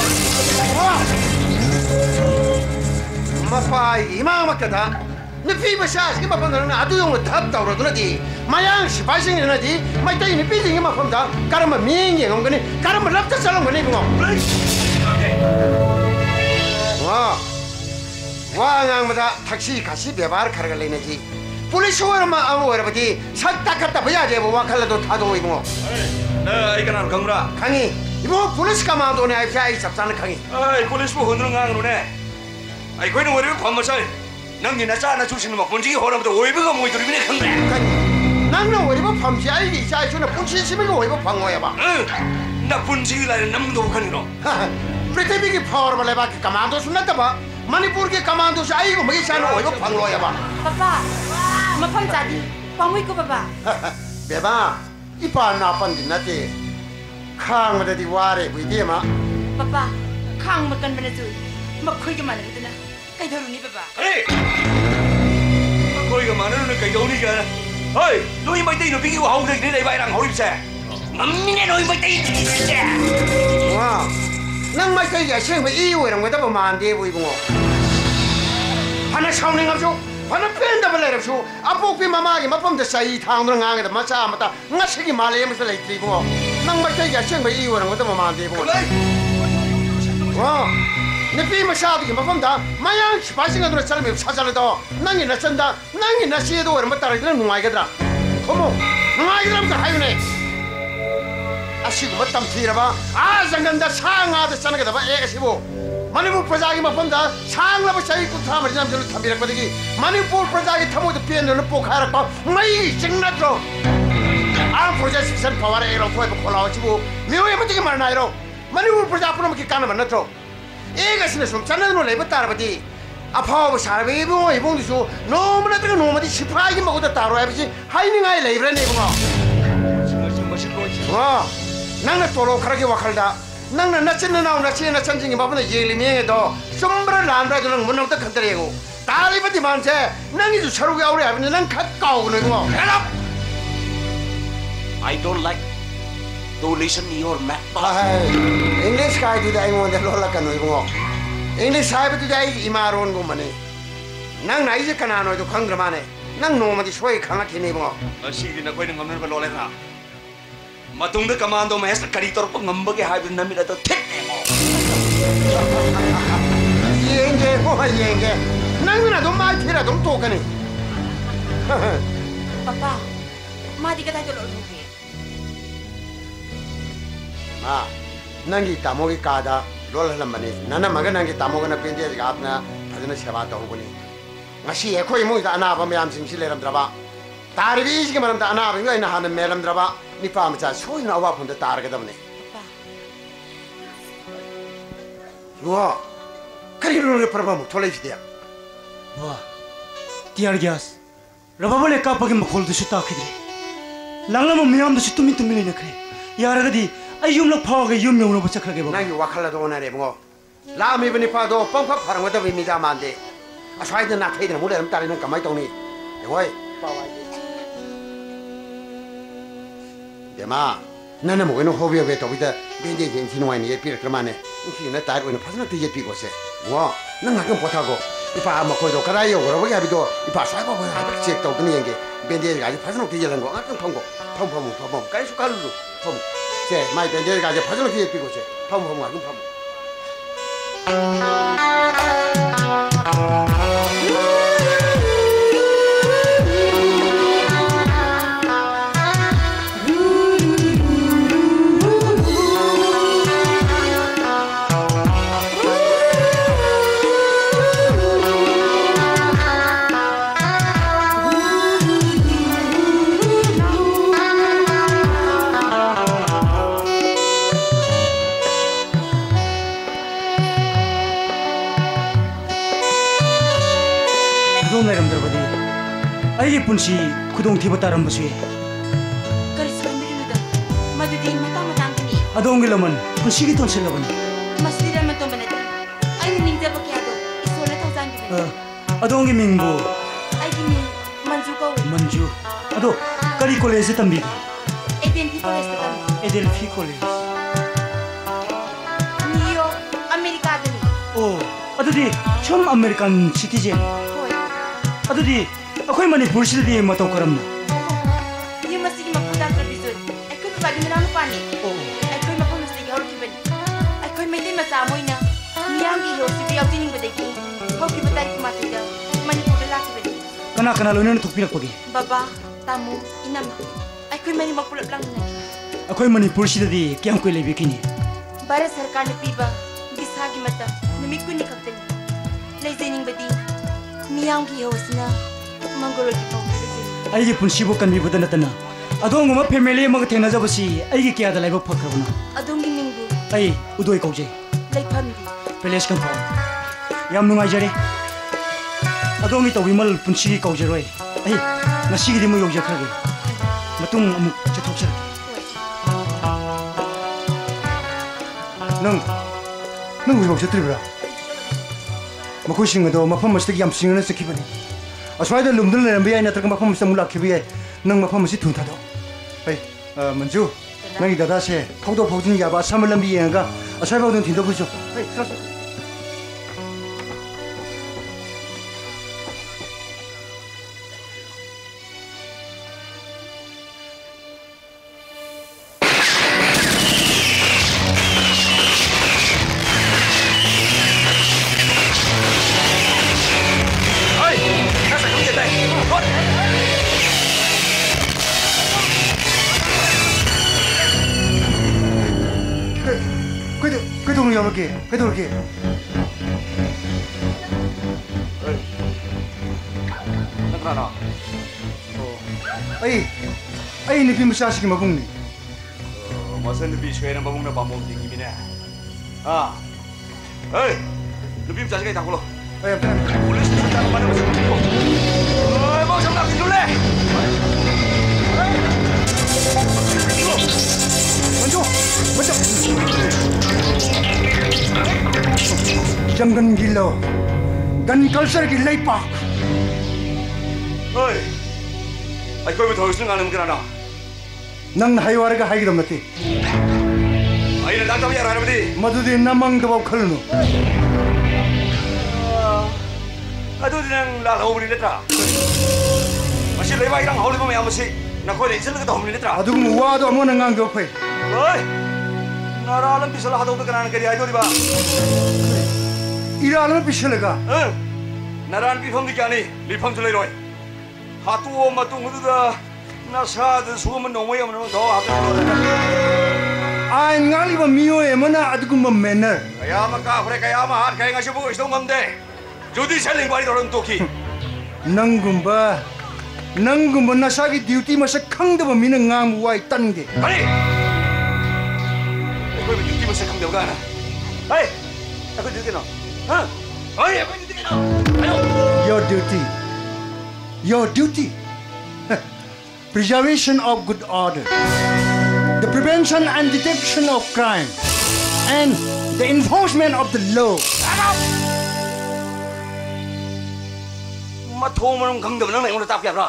ꯃꯄꯥꯏ 이마막다다 누피 마샤스기 마판들은 아두 용을 탑 다우러더라디 마양 시파싱이나디 마이타이 누피징이 마판다 까르마 미행이 온거니 까르마 랍다 살롱 거니 그거 와왕마다 택시 가시 배바르 카르갈레네지 पुलिस ओरमा आउ हेरबदी सट्टा कट्टा भया जे वाखलदो थादो इबो
나 이거 난 강구라
강이 이보 पुलिस कमांडोने आइफाई सबसान 강이
아이 पुलिस 뭐 흔드는 강으로네 아이 거기는 오히려 관마살 낭니 나짜나 주시는 막 본지기 호람부터 오이브가 모이들이네 강그래
강이 낭나 오이브 팜지 아이기 자이주나 본치시미고 오이브 방어야 봐
응나 본지기 라는 남도 북한이로
프리티비기 파워를 레바 कमांडो सुनता बा मणिपुर के कमांडो से आईगो मगी सानो ओइबो 방로야 봐
पापा मफम जादी पामुई को पापा
बेबा इपा नापन दिनते खांग मददी वारे बुइदेमा
पापा खांग मकन बने जुई मखोई के मानगदना कइधरुनी पापा
अरे कोई का माननो कइदौनी का ओइ नोई माइतै नो बिगी हाउदै नै नै बाइरां हौरिबसे मम्मीने नोई माइतै दिसे
와 난 마이카이가 생회 이유랑 거다 만데 보이고 하나 샤우닝 합쇼 하나 뺀다 벌레랍쇼 아폭비 마마기 마펌데 사이 탕들 강에다 마차 마다 나시기 말레면서 레이트리고 난 마이카이가 생회 이유랑 거다 만데 보고 와 네피 마샤기 마펌다 마양 바싱가들 살면 사자라도 난이 나선다 난이 나시에도 얼마 따라들은 누가이거든 어머 누가이거든 하이네 아시고 맞담 티라봐 아 장간다 상하다 싸나게다 봐 애가시고 마니푸 프라자기 마펀다 상라바 사이 쿠타마리 남들을 탐비락거리기 마니푸 프라자기 타모도 피엔는 포카라고 마이 징나트로 아 프로젝트 선 파워에 에로 포에 콜라오치고 미오에 맞게 말나이로 마니푸 프라자 앞으로 먹기 까나 만나트로 애가시네 좀 짜는 노래 붙다라바디 아파오 사베 이봉디수 너무나 뜨거 너무디 시파기 먹어도 따로 해비지 하이닝아이 레이브레네 이봉아 와 낭나 또로 가르게 와칼다 낭나 나친나 나오 나치나 찬징이 바보나 예리미에도 sombre 란다주는 문능도 컨트레고 다리바디 만세 낭이주 서로가 오래 하면 난 가까우는 거
I don't like to listen your map
English kai tu dai ngon de lola kan no ibo English sai tu dai imaron go mane nang nai je kana no to khangra mane nang no ma di soi khanga thine ibo
ꯑꯁꯤꯗꯤ ꯅꯈꯣꯏꯅ ꯉꯝꯅꯕ ꯂꯣꯜꯂꯦꯅ ꯃꯇꯨꯡꯗ ꯀꯃꯥꯟꯗꯣ ꯃꯍꯦꯁꯅ ꯀꯔꯤ ꯇꯧꯔꯛꯄ ꯉꯝꯕꯒꯦ ꯍꯥꯏꯕꯗꯨ ꯅꯝꯃꯤꯗ ꯊꯦꯠꯅꯦꯃꯣ
yenge ho yenge nang na do mai thira dum to kani
पापा मादी कदा तो लोगे
ma nangi tamogi kada lola lamane nana maga nangi tamoga na pende ga apna phajana seva ta hogoni ngasi ekhoi mo da anaba mayam sing si leram draba tarbi gi maram da anaba ngai na han melam draba nipa ma cha soi na wa phun da tar ga damne wa kari lo le parba mo tholai dia
와 디아르 갸스 라바발레 까빠게 마콜도 슈타 키드리 랑라모 미암도 슈투민 투민이네 그래 야라가디 아이움락 파워게 юм명으로 붙잡하게 봐
nangi wakhala do na re mo la mi bani pa do pang pha pharang da bi mi da man de a sai da na thai da mo le ram ta ni kamai tong ni oi pa wa de ma na na mo no hobi be to bi da bin de jin tin wa ni pi ra ma ne ki na ta ro na phasna ti je pi ko se wa na nga kan potha go ipa ma ko do kara yo ro ba ya bi do ipa sai ba ba ha che to ni yenge bin de ga ji phasna ti je lan go a kan phang go phang kai su ka lu phang 제 마이 벤데가 이제 파전을 피해 피고 제 파무 아금 파무
아이게 분시 구동 티버 따른 것이
그리스도입니다. 마두디 마땅마땅하니
아동길러면 분시기 돈실러버니
마스디라만 또 만나다 아니 닝자밖에 하도 이솔레 통장기네
अदोंगी मिंगबो
आइगी मी मंजू को
मंजू अदो करी कॉलेज से तंबी
Adelphi college से तंबी
एडेल्फी कॉलेज
न्यूयॉर्क अमेरिका दनी
ओ अदुदी छम अमेरिकन सिटीजन
होय
अदुदी अखोय मणिपुर सिटी मतौ करमना
ये मसी की मपुदा कर बिजो अखोय बादी मेरा पानी
ओ
अखोय मपम मसी की और की बनी अखोय मेदे मचा मोइना मियांगी होसी बि याउती निंग बदेगी होकी बताई कुमातीदा मणिपुर लाकी बनी
कना कना लोने थोपिरकपगी
बाबा तामू इनम अखोय मनी मपुलप लांगना
अखोय मणिपुर सिटी क्याम कोइ लेबिकिनी
भारत सरकार ने पीबा गिसा की मत नुमित कुनी खक्तनी लेजेनिंग बदी मियांगी होसना मंगोलो की पाउ
अइगे पुनसिबो कनबिबद नतना अदोंगम फैमिली मग थेना जबसी अइगे किया दलाइबो फखरबना
अदोंगी मिंगबु
अइ उदोय कौजे
लेफामदी
पैलेस कंपाउंड याम नुंगाइजरे अदोंगी तौबिमल पुनसिगी कौजेरोय अइ नसिगिदि मो यौजखरगे मतुंग अमुक चथोकसरगे नंग उजौ चत्रिब्रा मखोसिंग अदो मफम मस्तक याम सिंगना चखिबनी अस्वाइद लुमदुल लेरम बियाय नत्रक मफम मस्त मुलाखि बियाय नंग मफम मसी थुंथादो ए मंजू नंगी दादा से फौदो फौजिन याबा समलम बियंगा अस्वाइबाव दन थिंदो बुजो ए 그돌게
나타나
아이 느낌 무시하시기 먹니
무슨 느낌 쉐는 먹는 방법 딩이네 아 에이 느낌 자식이 다 굴러
에이
원래 진짜 많이 무슨 느낌이고 어이 뭐 정답 줄래
먼저 जंगन गिलो गन कल्चर की लई पाक
ओए आई कोई भी थोड़ी गाने में कराना
नंग हाईवार का हाईगरम नती
आई ने दाता भी यार बदी
मधुदी नमंग दबाव खलनु
अदुदी नंग ला होबनी लेत्रा मसी लेबा इरांग हाउलिबो मया मसी नखोय लेजल का होबनी लेत्रा
अदुम वादो अमो नंगांग गो फै
ओए नारालम बिसला हादो तो करान करी आइदो दिबा
इरालम बिसलगा
नारान बिफम दि कानी लिफम चले रोय हातुओ मतुंगुदा नासाद सुगम नोमय अमन दो हातु
आइ ngalibा मियो एमना अदुगुम मेनर
कयामा का फ्रे कयामा हात खाय ngasibu isdo ngamde judicial inquiry dorong toki नंगुम्बा नसागी ड्यूटी मसक खंगदबा मिना ngang वाइ तनगे अरे कोई भी ड्यूटी मसक खंगदबा गाना ए अको ड्यूटी न हां ओए अको ड्यूटी न आयो your duty preservation of good order the prevention and detection of crime and the enforcement of the law 마토모는 강도는 내가 답이야라.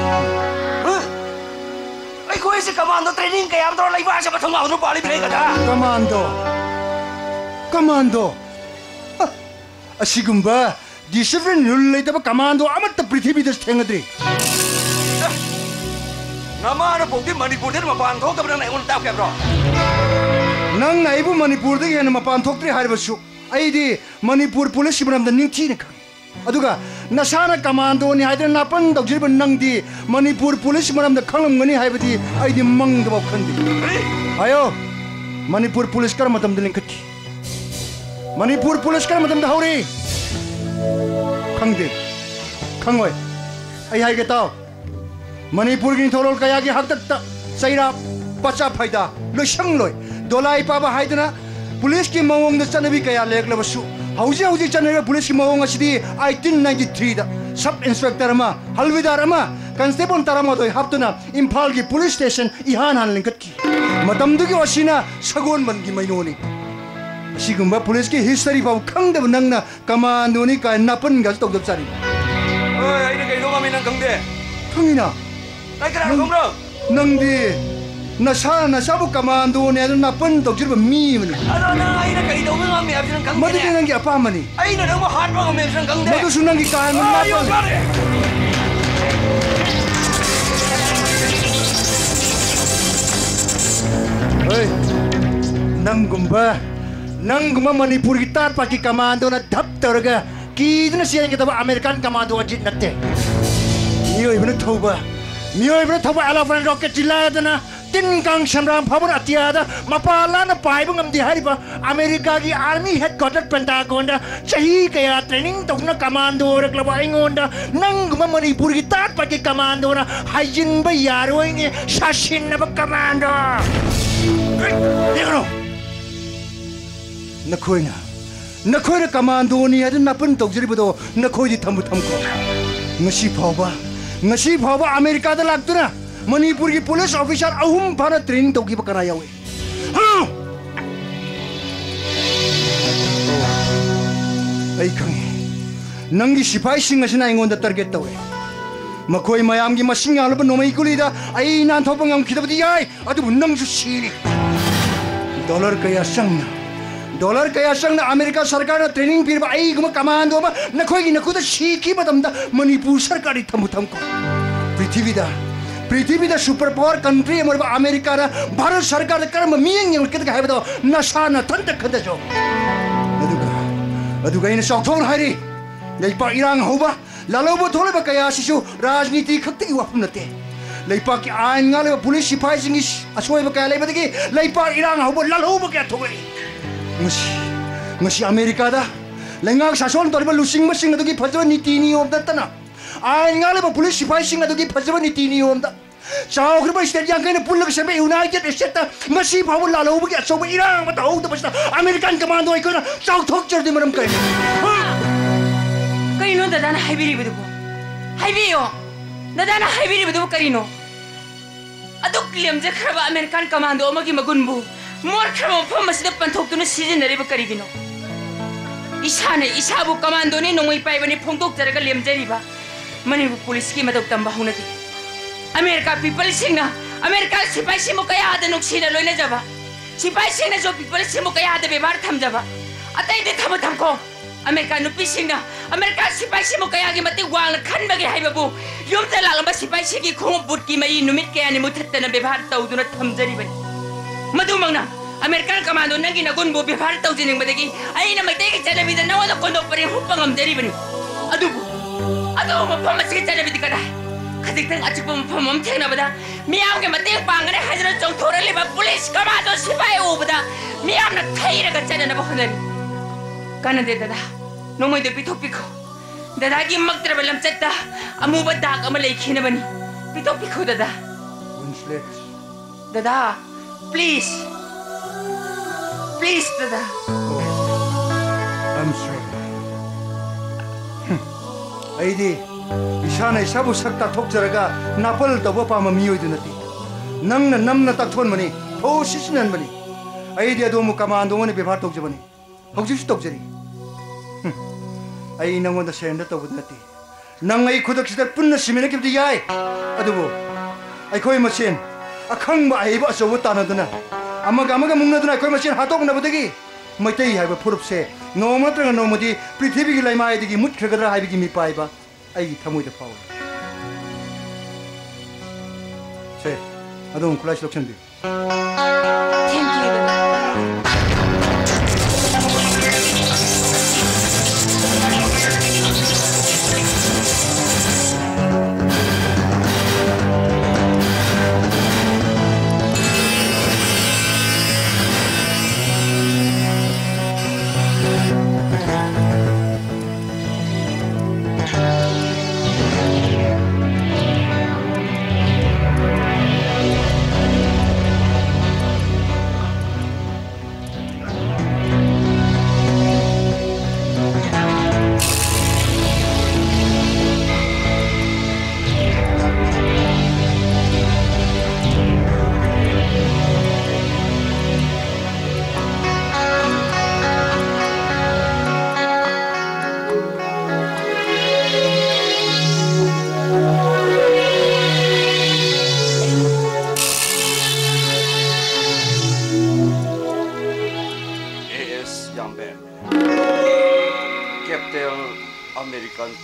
아이 거기서 커맨도 트레이닝 그야 또 라이브 하셔 같은 거 아주 빨리 플레이가다. 커맨도. 지금 봐. 디시플린 룰레이다 커맨도 아무것도 프리티비데스 탱어들이. 나마는 보기 머니푸르데 마판 톡도 내가 오늘 답이야라. 난 나이부 머니푸르데 하는 마판 톡들이 하리버슈. 아이디 머니푸르 폴리스 브람다 닝티니까. अदुगा नसाना कमांडो नि हाइदर नापन दगजिबन नंगदी मणिपुर पुलिस मरमद खंगमगनी हाइबदी आइदि मंगदबो खंदी आयो मणिपुर पुलिस कर मतमद लिंखति मणिपुर पुलिस कर मतमद हौरी खंगदे खंगोय आई हाइगे ताव मणिपुर गिन थोरल कयागी हकत सैरा पचा फायदा लोसंगलोय दोलाई पाबा हाइदना पुलिस की मवंग चनबी कया लेगलबसु हौजी चनबी पुलिस की मवंग असिदी 1893 दा सब इंस्पेक्टर अमा हलविदार अमा कांस्टेबल तरामदोय हापतुना इम्फाल की पुलिस स्टेशन इहान हान लिंकत की मतमदुगी असिना सगोन बनगी मैनोनी असिगुम्बा पुलिस की हिस्ट्री पाव खंगदब नंगना कमांडोनी का नापन गज तोगदब चारी ai na kai do ma min nang kang de
khangina
ai ka na kong ro
nang di na sabu kamando ne na pan tok jir ba mi mani
ado na ai na kai do ma mi ab nang kang
madu de nang gi apa mani
ai na nang ma hat ba mi nang kang de
madu sunang gi kan ma pa oi nang gumba manipur gi tar pa ki kamando na dhap targa ki dina sian gi ta american kamando ajit natte mioi bna thoba elephant rocket jila dana tin kang samram phabur atiada mapala na pai bangam di hari ba america gi army headquarter pentagon da chahi kaya training tokna commando rak laba ingonda nang guma manipur gi tat pa ki commando na hajin ba yaroi nge shashin na ba commando degro nakhoi commando ni adun napun tokjiri bodo nakhoi di thambu thamko ngasi phaba america da lagtuna manipur ki police officer ahum phana training toki bakara yawe ai kang nangi sipai sing asina ingon da target tawe makhoi mayam gi masing alba nomai kulida ai nan thopang am khidabdi yai adu nang su siri dollar kaya sang na america sarkar na training pir ba ai guma commando ba nakhoi gi nakuda shiki badam da manipur sarkari thamu thamko पृथ्वी द super power country मर America र भारत सरकार द कर्म मियंग यंग के हाइब दो नशा न तंत खद जो अदुगा इन सौथोन हारी लेपा इरांग होबा लालोबो थोलेबा कया सिसु राजनीति खक्ति वाफम नते लेपा की आइन गाले पुलिस सिपाही सिंग असोयबा कया लेबदगी लेपा इरांग होबो लालोबो कया थोगरी ngasi अमेरिका दा लेंगा सासन तोरबा लुसिंग मसिंग अदुगी फजो नीति नियम दतना आइन गाले पुलिस सिपाही सिंग अदुगी फजो नीति नियम दा चाउख्रबा स्टेट यांगैन पुल्लग सेबे यूनाइटेड स्टेट मसी फाउ लालोबो के असोबा इरांग बता हो त बस्ता अमेरिकन कमांडो इकोना चाउथोक चरदि मरम
करिनो दादाना हाइबिरिबदुबो हाइबियो दादाना हाइबिरिबदुबो करिनो अदुक लेमजे खरबा अमेरिकन कमांडो अमगी मगुनबु मोर खरबा फमसिदा पंथोक्तुना सिजनरिबो करिगिनो इसाने इसाबु कमांडो नि नोंगै पाइबनि फोंदोक जरगा लेमजरिबा मनिबु पुलिस की मदक तंबा हुनदि अमेरिका पीपल सिंह अमेरिका सिपाही सिमो कया आद नुक्सीना लोइना जबा सिपाही सिंह जो पीपल सिमो कया आद व्यवहार थम जबा अतै दे थम थमको अमेरिका नुपी सिंह अमेरिका सिपाही सिमो कया गे मते वांग खनबगे हाइबबु युम त लागम सिपाही सिंह की खोम बुट की मई नुमित कया नि मुथतना व्यवहार तौदुना थमजरिबनि मधुमंगना अमेरिकन कमांडो नगी नगुनबु व्यवहार तौजिनिंग बदगी आइना मते के चनबिदा नवद कोंदो परे हुपंगम जरिबनि अदुबु मफम से चनबिदी कदा खदिक्तंग अचिप मफम हम थेंगनाबदा मियाम के मते पांगने हाजर चौथोर लेबा पुलिस कमांडो सिपाही उबदा मियाम न थैरगा चननबा होननि कनदे दादा नोमैदो पिथोपिखो दादा की मक्तरब लमचत्ता अमुबा दाग अमा लेखिनबनि पिथोपिखो दादा दादा प्लीज दादा
I'm sorry आइदी इशाना इसाबु सक्ता थोकजरगा नापल तब पामा मियोइदु नति नंगना नमना तकथोन मनी फोसिसनन मनी आइदी अदोमु कमांडो मने व्यवहार तोकजबनी हौजिस तोकजरी आई नंगोंदा सेंड तोबु नति नंग आई खुदकसिदा पुन्ना सिमिना किबदि याय अदुबो आइखोय मसेन अखंबा आइबा असोबु तानदना अमगा मुंगनदना आइखोय मसेन हातोकनबदगी मैतै हाइबा फुरुपसे नोमत्रंग नोमदि पृथ्वी की लैमायदगी मुत्खगरा हाइबगी मी पाइबा आई थमुइदा फाव से अदोम खुलास लक्षण दि
thank you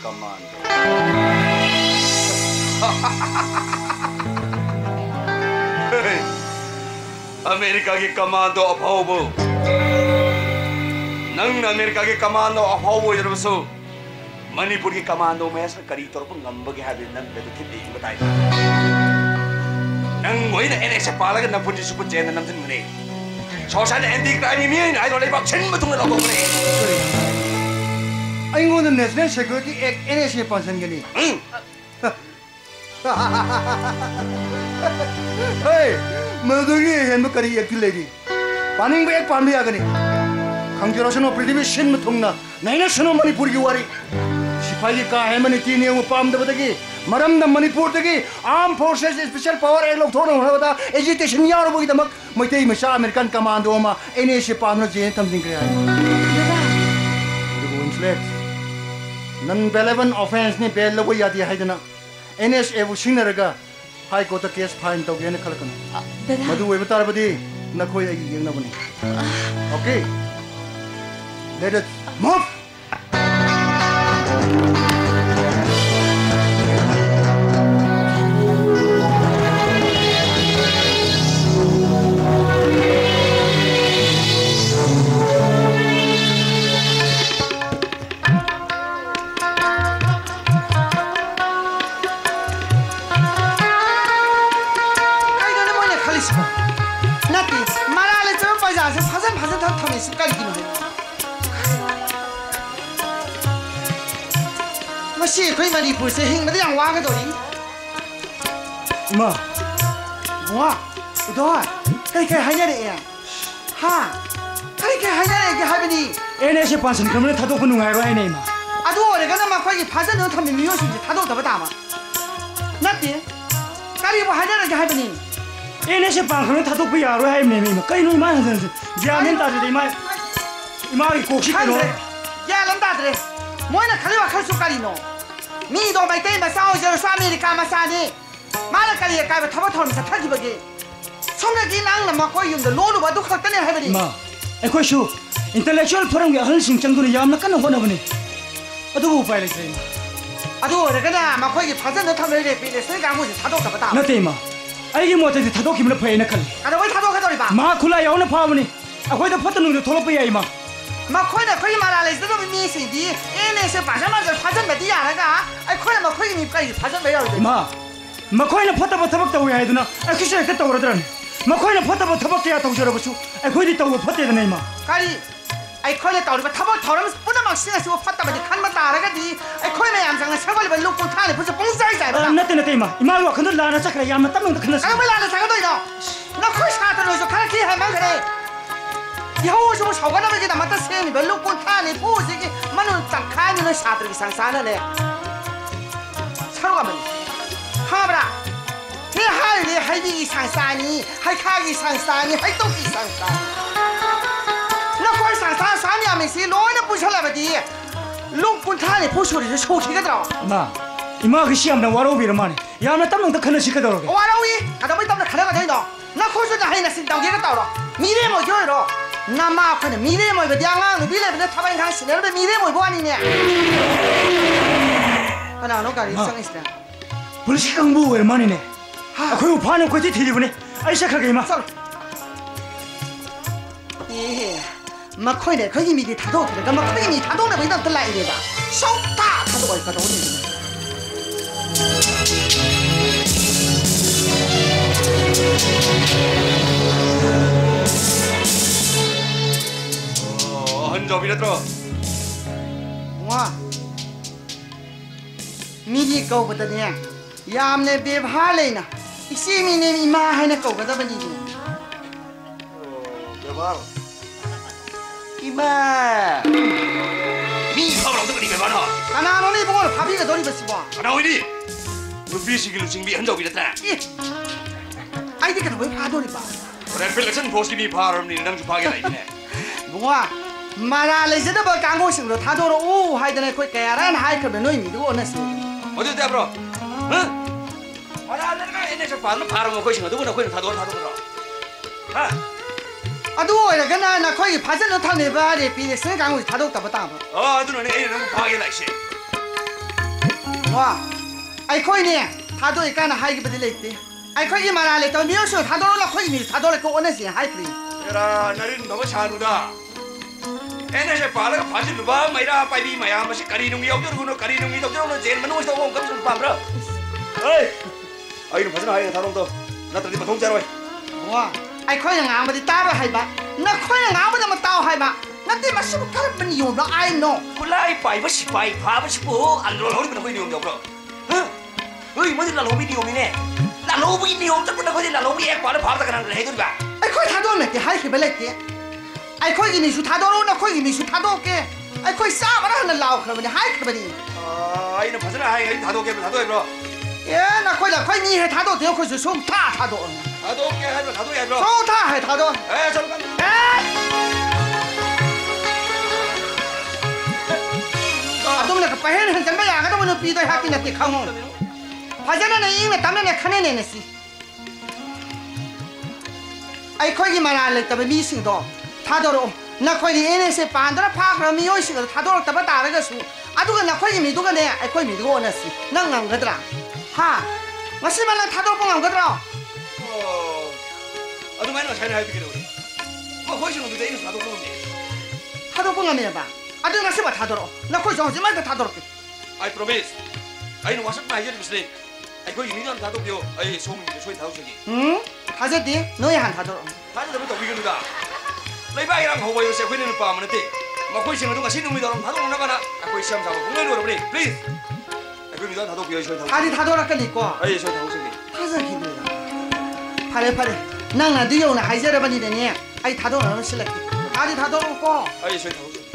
commando. America ki commando aphobo. Nang America ki commando aphobo yarasu. Manipur ki commando में ऐसा करी तौर पर नंबर के हाथ नंग बेटे की देख बताई नंग वही ना ऐसे पाला के नंबर जिसको कुछ चैन नंबर मने शौशान एंटी क्राइम में आई तो लेबाक छिन में तुमने लोगों ने
आई वो ना नेशनल सिक्योरिटी एक NSA पंचन के लिए हे मधुरी है मैं करी एक लेडी पानी में एक पानी आ गई खंजरों पृथ्वी शिन में थोंगना नहीं ना सुनो मणिपुर की वारी सिपाही का है मनी तीन ये पाम दबा तकी मरम द मणिपुर तकी arm forces special power act लोग थोड़ा होना बता एजुकेशन यार वो इधर मग मुझे ही मिशा अमेरिकन कमांडो मा NSA पाम ना जेन तम जिंग रहा है नन बेलेवन ऑफेंस ने बेल लोगों याद है इधर ना NSA वो सिंगर का हाई कोर्ट केस फाइन तो गया ने खल करना मधु वो बता रहा बदी न कोई ये ना बने ओके let it move
मशी कोई मणिपुर से हिंग में yang wang cái
ma
बुआ उधर cái hay nhá đấy ha cái hay nhá đấy cái hay bên đi
NSA पंचन कमरे था तो पनु है रो है नहीं मा
अदो रे का ना कोई फाजन न थम मियो सुन था तो तब तामा नते काली वो hay nhá cái hay bên đi
NSA पंचन था तो पे यार रो है नहीं मा कहीं नहीं मा हसन जामिन ता दे मा इमा की कोशिश करो
या लंदा दे मोय ना खाली वा खाल सुकारी नो मी दो बाई ते मा साओ जे स्वामी रे का मा सानी माला काली का बा थब थम सा थाजी बगे सोंगे की नांग ना मा कोई युम दे लोनु बा दु खतने है बनी
मा एखोय शु इंटेलेक्चुअल फोरम के हल सिंग चंगु याम ना कन होना बने अदु उपाय लेते
अदु रे का ना मा कोई फाजन न थम रे पे से का मु थादो तब ता
नते मा अगी मोते थादो किमले फैना खल
अदु वई थादो खतोरी बा
मा खुला यावना फावनी अखोय द फतनु दे थोलो पे याई मा
मा खोय ना खोय माला ले तो मी से दी एने से पाजा मा जे फाजन बे दिया ना का आई खोय मा खोय नि काई फाजन बे याव
मा मा खोय ना फतब थबक तव याई दुना आई किसे के तवरदरन मा खोय ना फतब थबक या तव जरो बसु आई खोय दि तव फते दे नै मा
काली आई खोय ले तव थबक थरम पुना मा सिंगा सु फतब दि खान मा तारा गा दि आई खोय मा याम संग सगल बे लोक था ले पुस पंग जाई जाई बा
नते नते मा इमा वा खन लाना चक्र याम तम खन
आई मा लाना सगल दो ना खोय सा त नो जो खा की है मा करे यहो जो सगल बे दा मत से नि बे लोक था ने पु से की मनु तक खा नि न सात्र की संसार ने छरवा बे हां बरा हे हाय ले हाय दी संसार नि हाय खा की संसार नि हाय तो की संसार那关上山3年没事，老人不出来不的，龙滚他的不说的就抽起个刀。
妈，你妈个想的我老别了嘛呢？要那当能得看得起个刀了。
我老一，俺都没当那看那个头呢，那可是那还那是当这个刀了，米来没就了，那妈可能米来没不两样，米来不那他们看是那个米来没不安尼呢。俺那搞的生意是的。
不是刚不为嘛呢？啊，快我怕那快去提的不呢？哎，下看给嘛？
走了。耶。มาค่อยเนี่ยเขายังมีดีทัดโต้เลยก็มาค่อยมีทัดโต้เนี่ยไม่ต้องตะไลเลยจ้ะชอบตาทัดโต้ก็โดน
นี่ฮันจอบิลตร
ว้ามีดีเก่าก็ตะเนี่ยยามเนี่ยเบบหาเลยนะอีซีมีเนี่ยมีมาให้เนี่ยเก่าก็ตะบันดีโอ้
เบบหา이마 미 파브랑 뜨거리 매만아
하나 너네 보고 파비가 너리 버시 봐
하나 오이니 루피시기로 징비 한적 비렸다
예 아이디가 왜 파도리 봐
그래 필레슨 보시기 파람니 남주 파게다 있네
뭐야 말알레즈도 뭐 강고식으로 타도로 오 하이드네 거기 깨야란 하이커베 너희 미도 오네스
어디 대브로 응 말알레가 에네서 파는 파람 거기 누구나 거기 타도로 아
아도 왜 그나 나 거기 파전을 타네 봐리 비리 생강을 타도 따 봤다
아 누나네 에네 너무 파게 나시
와 아이코이네 타도 이까나 하이기 버디 레이티 아이코이 말할래 또 미오쇼 타도로 코이 미 타도를 거 오네시 하이크리
에라 나린 너무 잘하다 에네제 발라가 바지 누바 마이라 빠이비 마야 마시 까리농이 여기로 까리농이 여기로 제일 많은 것도 온 감정 밤라 에이 아이는 바지나 하이는 다롱도 나 들리 마 통자로
와 아이코이 나아버디 따로 하이바 나 코이 나아버디 마 따오 하이바 나한테 마시고 가르면 이용도 I know
굴라이 빠이바 시빠이 바바 시고 안로 허리는 거기 이용도 없어 어이 뭐지 나 로비 이용이네 나 로비 이용 잡고 나 거기 나 로비 액 바를 바르다 그냥 해도 봐
아이코이 타도는 게 하이키 벨레티 아이코이 미수 타도로 나 코이 미수 타도게 아이코이 싸바라 하는 라오 그러면 하이키 버디
아이는 바지나 하이 다도 게 다도 해버
예나 코이 니해 타도 되고 코이 좀타 타도
다도 게 해버 다도 해버
좀타 해 타도
에 저로 가
아동네 그 빠해는 한 장면 야가도 뭐 비도 하기 나티 강호 바자나는 이메 담내네 카네네네시 아이 거기 말할래 따베 미싱도 타도로 나 거기 에네세 반드라 파크라 미요시가 타도로 따바 따라가수 아두가 나 거기 미도가 내 아이 거기 미도가 오나시 낭낭 거더라 하 마시만 나 타도로 뽕안 거더라
아두 많이 차이나 할 비기로 그래 뭐 거기서 누가 이거 타도 뽕네
타도 뽕안 내봐 아두 나 시바 타도로 나 거기 저 지만 타도로
I promise 아이는 와서 많이 해줄 것이 아이 거기 니는 다도 비오 아이 소문이 소리 다도 저기
응 가졌디 너희 한 타도로
다들 너무 위기는다 레바이랑 호바이로 세 회는 빠면 돼 막고 있는 동안 신놈이 너랑 다도 나가나 아고 시험 사고 공연으로 그래 플리즈 아이 거기 다도 비오 소리 다도
다리 타도로 끌리고
아이 소리 다도 저기
가서 힘들다 파래 낭나 뒤오나 하이저러버니 되니 아이 타도로 실력이 다리 타도로 고
아이 소리 다도 저기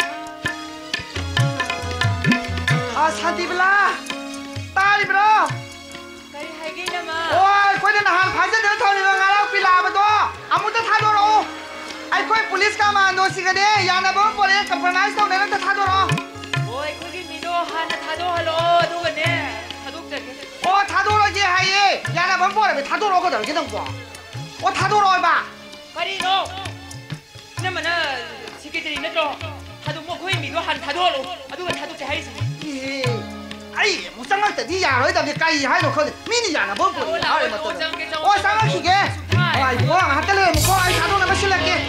아 산티블라 딸이브로
Kari haigay naman.
오이 코이는 한 바지를 터니는 가라 빌라바도 아무도 타도로 아이 코이 police 가만 노시가네 야나보 보레 컴프라이즈 도네는 타도로
Oy, kogi mido hana thado halo. Aduga ne. Thadok jage.
오 타도로지 하이 야나보 보레 타도로 거들 기능 오 타도로 봐
Kari no. Naman na secretary na to. Thado mo kogi mido han thado halo. Aduga thadok jage haisi.
아이 무쌍할 때네 야로에다 네 까이 하이로 커 미니 야나보 보레 하이 맞다 오 상하기게 아이 뭐 하달래 뭐 아이 타도로 마실게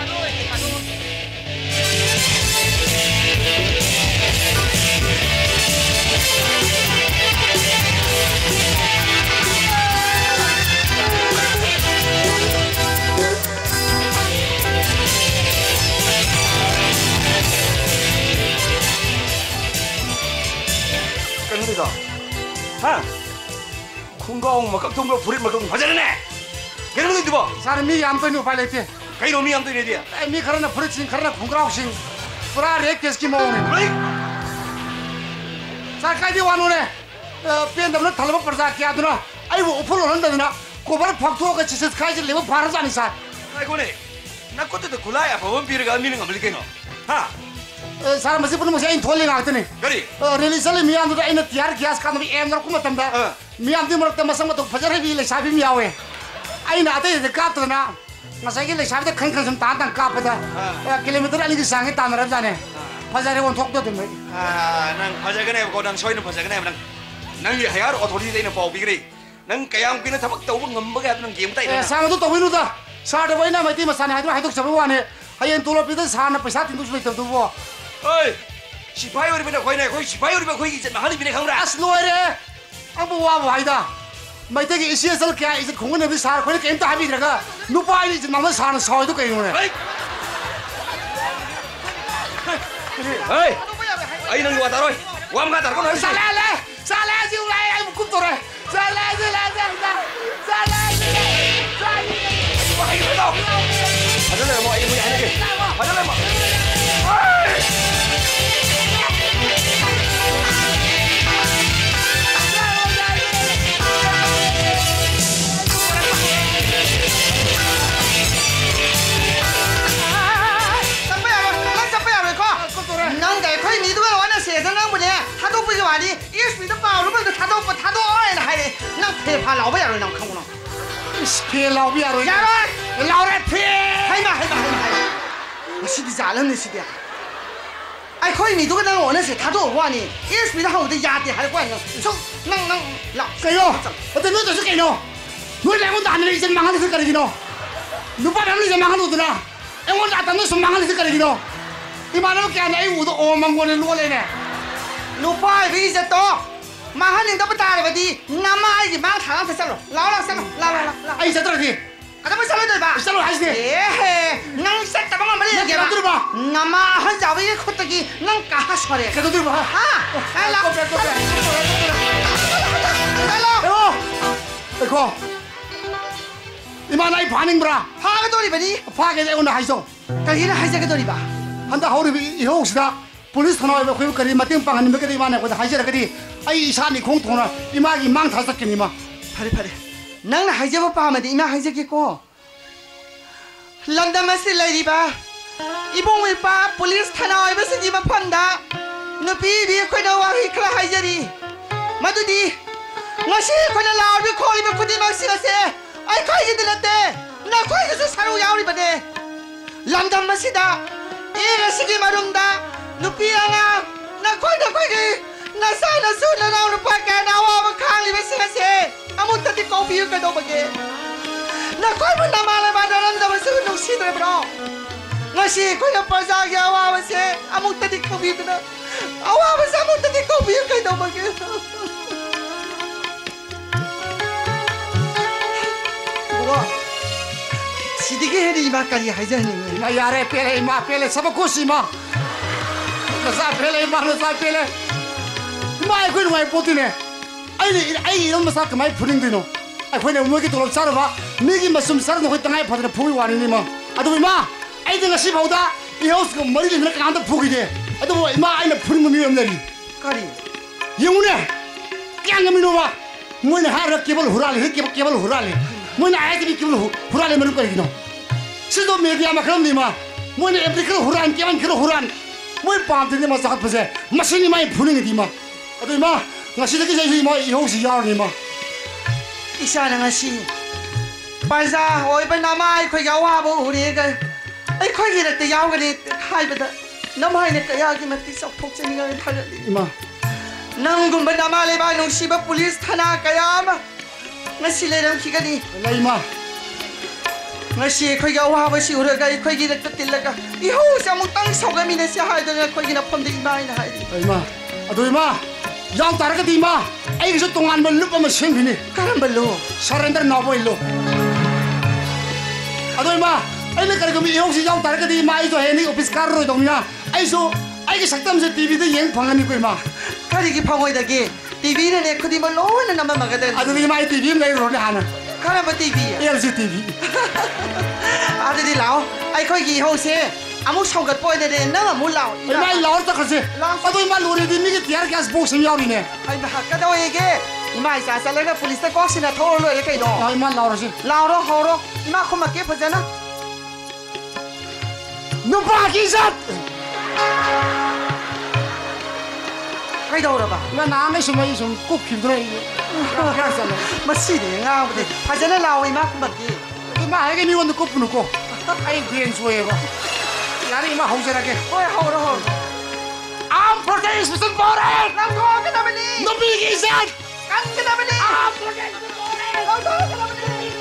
끝내자 하 쿵가옹 막 깍동거 불이 막 화자네 걔는 어디 봐
사람이 암도니 발레티
그이 놈이 암도 이래야
미 카라나 프리친 카라나 쿵가옥신 프라 레케스키 모네
그래
사카디 와노네 펜담나 탈바 퍼자 키아드나 아이고 오프로 한다드나 고바르 팍토가 치스 카이즈 레버 파르자니 사
아이고네 나 그때도 굴라야 법원 비르가 미는 거 밀게노 하
사람 masih pun masih intolling agtani
그래
realisally miam tu ina tiar kias kan bi em ku matamda miam tu merta masang tu fajar he le sabi miawe aina ate de kap tu na ngasai le sabi khang khang sam tan tan kap da kilometer ali sangi tan ra jane fajar he on thok tu me
nang fajar gane ko nang soin fajar gane nang ye hayar authority de na pau bi gre nang kayam pina thabak tau ngam ba ga nang game tai na
sang tu tawinu da sa de waina mai ti masane ha tu sabu wane hayen tu lo pi da sa na paisa tin tu su tu bo
어이 시파이 오리면 거기네 거기 시파이 오리면 거기 있잖아 하늘 비네 강라
as loire abu wa waida mai te ki isiasal kya is khungun ne bi sar khone kem ta habi raga nu pa ni mama san soi to kai ngone
hey ai nang wa taroi wa ma tar ko no
sala ji ulai ai kum to re sala
wa ai no ada le mo ai mo ai ne ada le mo
能给亏你都给我那写着能不呢？他都不是话的，一水的包了不是他都爱了还得能陪怕老不要人能看不能？
陪老不要人，老人陪。
还嘛，我是的咋了呢？是的， ai khơi mì tôi đang ngồi nó sẽ tháo đồ qua nè yes mì nó hầu thì già thì hay quá nhỉ xong năng lọc
cái đó tôi nói tôi cái nó nuôi lại con đàn này sẽ mang cái cái gì nó nuôi ba đàn này sẽ mang cái gì đó em con đàn nó sẽ mang cái gì đó thì mà nó cái này uống ôm mang con luôn này nè
nuôi ba vì gì to mà hắn nên đâu bắt ta được đi nằm ai gì mang thằng sao rồi lao
ai sẽ tới gì
ada masalah tu ba
sao hay gì
nang set ta bang mali lagi
ba
nama han jawi khut ki nang kaha sore
cái đó ba
ha ai la
hello cái co thì mà này phản ứng bra
ha cái tôi đi ba đi
phá cái này con hay sao
cái gì là hay cái tôi đi ba
hắn ta hầu đi yêu sao police thằng nào về khuyên cái gì mà tiếng bằng anh mấy cái gì mà này có hay cái gì ai sao đi không thằng nào đi mà cái mang tháo sắc cái gì mà
phải nang là hay giờ ba mà đi mà hay giờ cái co London masih lagi ba, ibu mipa polis tanah ibu sendiri mapanda, nabi dia kau dah wahi kelah hai jadi, madu di, nasi kau dah lawan dia kau ibu putih masih masih, ay kau jadi lete, nak kau itu saru yau ni bade, London masih dah, nasi ki marung dah, nabi anga, nak kau ni, nasa nasu nanau nampak kan awak makang ibu masih masih, amun tadi kau piu kau dah bagi. Na koi pun nama le badaran dah masih nung si tu bro. Nasi koi nak pasang ya awak masih, amu tadi kau biar tu na. Awak masih amu tadi kau biar kau dah bagi. Bukan. Sedikit hari imak kali aja ni.
Na yare pele sama kusi ma. Nasa pele pele. Mai koi mai poti ne. Ai ini masa kemai puning tu no. Aku ni umur kita lomsar apa, mungkin masuk sar nak tengah pada pukul wani ni mah. Aduh ima, ai dengan si bauda, ihos ke mari ni nak anda pukul je. Aduh ima ai nak pukul mumi amlari.
Kari,
yang mana? Kian kami nuwa, mana harap kebal hurali, kebal hurali. Mana ayat ni kebal hurali mana kau ini? Siapa media makam ni mah, mana aplikasi huran, kian kira huran. Mana pam ni mah sangat besar, mesin ni mah pukul ni mah. Aduh ima, ngasih lagi saya ima ihos siar ni mah.
Isa na nga si Baza, oi ba nama ay ko'y gawa mo uri ka ay ko'y hirap tayaw ka ni hai ba da namay na kaya gimatisok pok sa nga halali
Ima
nang gumba nama le ba nung siba pulis thana kaya ma nga sila nang kika ni
wala ima
nga si ko'y gawa ba si ura ka ay ko'y hirap tatila ka iho sa mong tang sa kami na siya hai doon nga ko'y ginapam di ima na hai
Ima aduh ima yang tarik di ima ay gusto tungan mo lupa mo sing bini
karamba lo
surrender na boy lo aduh ima ay nakar kami ihong si yang tarik di ima ay so heni office car ro dong niya ay so ay saktam sa TV de yang pangani ko ima
kari ki pangoy dagi TV na ne kudi mo lo na naman magadan
aduh ima ay TV ngay ro ni hana
karamba TV
LG TV
aduh di lao ay ko'y ihong si amu songkat boy na rin na amu lao
ima ay laor ta kasi aduh ima lori di ni ki tiar gas box yaw ni ne
ay bahag ka daw ege ima isa sa laga pulis na ko sina thoro lo ege do
ay ima laor si
lauro horo ima ko make phajana
no pa ki sat
kay daw ra ba
na na ngai sumai sum kuk khim dre ka sa
masi de nga de phajana lao ima ko make
ima ay ni won ko punu ko ay green soye ko yari ima hong sera ke
hoy horo horo
am protein special power
nang ko ka na bali
no bigi sat
kan ka na bali
am protein
nang ko ka na bali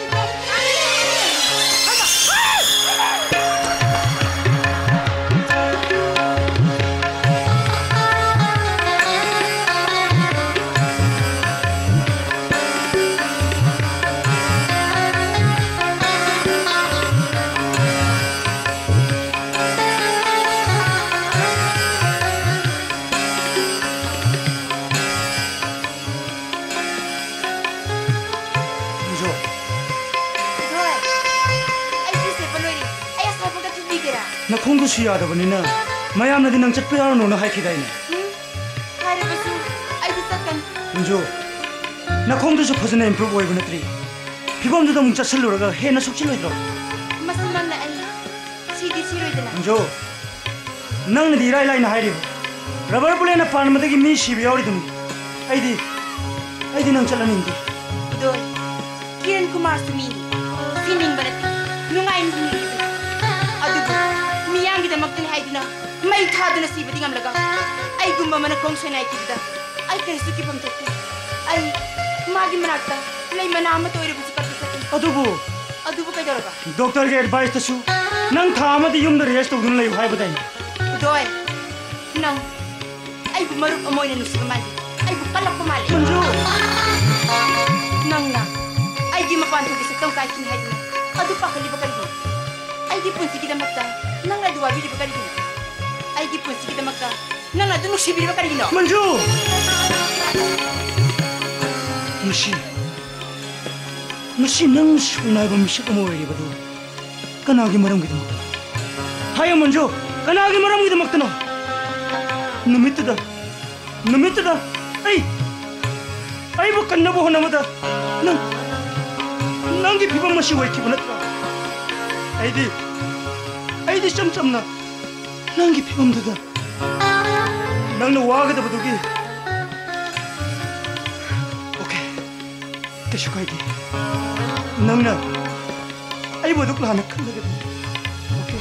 나콩도 시야다보니나 마야암나디 낭 짝배하러 노나 하이키다이네
하이르바수 아이디 싹간
은조 나콩도서 퍼즈나 임프로브 오이브 나트리 비범주다 뭉짜 슬로라가 해나 속질로이더라
마스만나 아이 시디 시로이드나
은조 낭나디 이라이라이나 하이리브 러버 불레나 파르마다기 미 시비 야우리드미 아이디 낭 짤라닌디
이도이 키렌 쿠마르 수미니 시닝 바라티 룽아인 분이 아두고 미양기다 दमक्तने हाइदुना मै थादुना सिबदि गमलगा आई गुम्बा मन खोंग सोनाय किबदा आई करिसु कि बम थोक्ते आई मागी मनाक्ता लै मना अम तोइरे बुसु करते सके अदुबु कैदरगा
डॉक्टर के एडवाइस तसु नंग था अमदि युम द रेस्ट तौदुना लै हाय बदाई
दोय नंग आई गु मरुप अमोइना नुसिबा माली आई गु कलप माली
मंजू
नंगना आई गी मपान थोदि सतम काय किन हाइदुना अदु पाखली बकरी आई गी पुंसी की दमक्ता नंगा दुवा बिरि बकरी आई गी पुंसी की दमक्ता नंगा दु नुसिबिरि बकरी नो
मंजू मशी नंग सुनाय बम मिशक मोय बदु कनागी मरम गिदम हाय मंजू कनागी मरम गिदम मक्तनो नमित दा आई बो कन्नबो होनमदा नंगी फिबम मशी वय की बनत आईदी चमचमना नंगी फिबम दुदा नंगनो वागदा बदुगी ओके केशु काइदे नंगना आई बदुक लाना खलगे ओके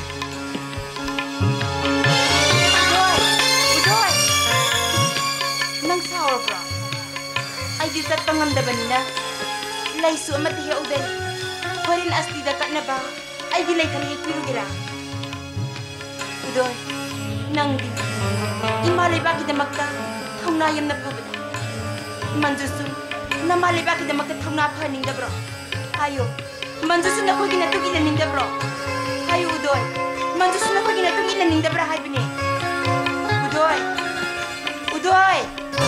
उदोय नंग सावरब्रा आईदी चत्ता ngamdabani laisu amati heudai horin asti da kanaba aigi lai kali pirugira udoy nangdi imalai baki da makta thauna yamna phabada manjusu namalai baki da makta thauna phaning da bro ayo manjusu na khogi na tugi na ning da bro ayo udoy manjusu na khogi na tugi na ning da bro haibine udoy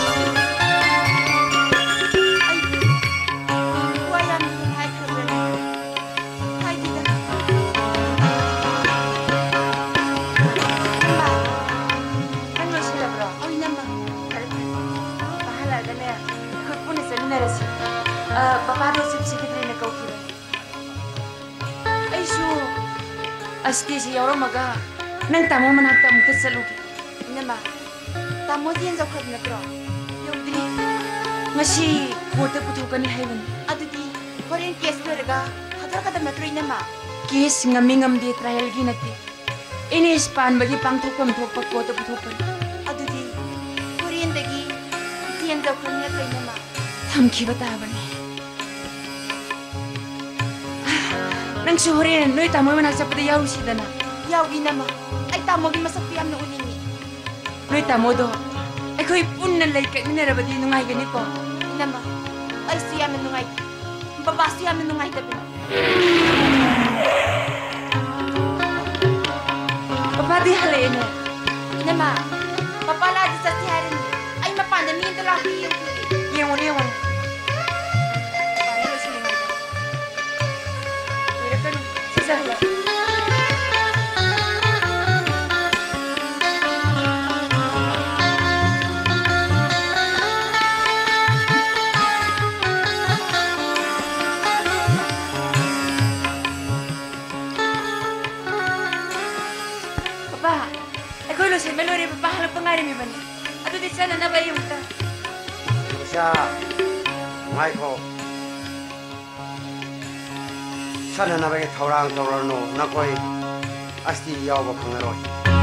Papa do secretary na kau kira. Aisu asti si yoro maga nang tamu manakta mukta saluki. Nama tamu dian zakhat na pro. Yodi ngasi kote putukan ni haiwan. Adudi foreign case leraga hadar kata metro nama. Case ngam di trial gi nati. Ini span bagi pangthokam thokpa kote putukan. Adudi foreign dagi dian zakhat na pro nama. Thamki bataban. Nang suhurin, noy tamoy manak sa pati yaw si dana. Yaw ginama, ay tamo gi masaktiam na unini. Noy tamo do, ay ko'y punan lay kay minarabadi nungay ganito. Inama, ay siyaman nungay. Babasiyaman nungay tabi. Papadi halayin na. Inama, papaladi sa siharin ay mapandamihin talaki yung kuli. Yewan. Sahla. Papa, ako lo si Melody papa halang pangalan mi man. Ato di sana na ba yung ta?
Siya, Michael. Sana na ba thorang no nakoi asti yaw ba phangaroi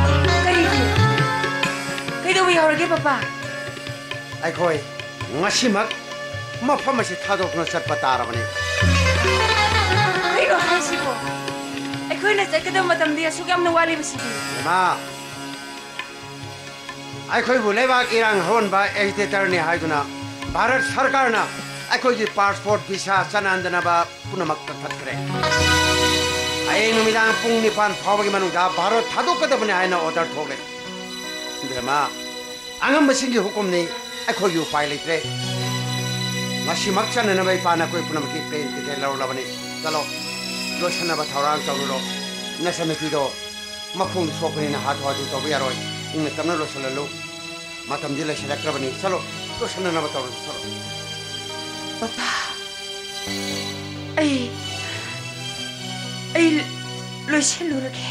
kai do yaw rage papa
ai khoi ngasimak mafam asi thadok na chat patara bani
kai do hasibo ai khoi na sakada matam dia sugam na wali basi
ma ai khoi bulai ba kirang hon ba agitator ni haiduna bharat sarkar na ai khoi ji passport visa sanandana ba punamak tathre ai numidang pung nipan phawagi manungda bharat thadokadabani haina order thole dema angam basingi hukum ni ai khoi yu pai leitre ngasi makchana na bai pana koi punam ki plane ticket law labani chalo lochana ba thorang chawro nasana pido mafung sokni na hat wadu to yaroi ing tamna lochalalu matam jila selekrabani chalo lochana na ba chalo
papa ai lochalu rage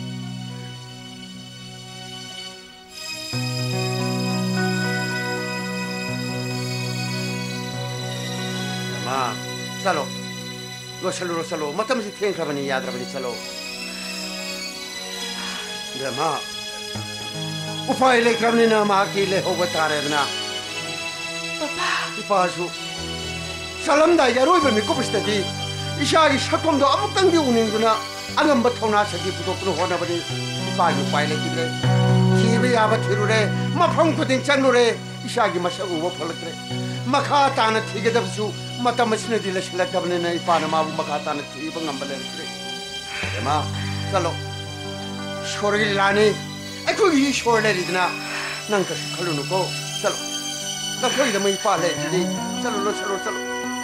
चलो रोसलो मतलब से थेंक खबनी याद रबनी चलो मा उपाय लेक्रमनिना माकी लेहोबा तारेदना इपासु सलमदा यारोइबा मिकुपस्टदी इशागी सकोमदो अमुक्तंगी उनिंगुना अगंबा थौना सगी पुतोपनो होनाबदि इपासु उपाय लेकिद्रे थिबे याबा थिरुरे मफम खुदिन चंगुरे इशागी मसक उबा फलक्रे मखा ताना थिगेदबसु मतमसनदि लसलकबनेना इपाना माबु मखा ताना थिबा ngambalerekre मा चलो छोरी लाने अखोगी छोर लेरिदना नंग कस खलुनु को चलो नखोई द मई पाले जदी चलो लो चलो चलो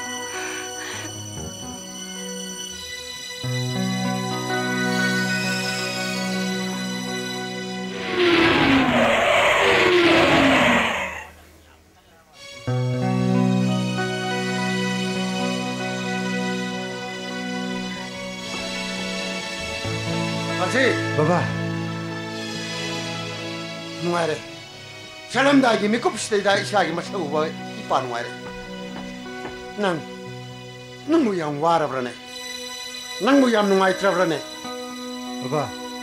अजी
बाबा
नुआरे सलमदागी मिकुपस्तेदा इशागी मसउबा इपा नुआरे नंगु याम वारब्रने नंगु याम नुआइत्रब्रने
बाबा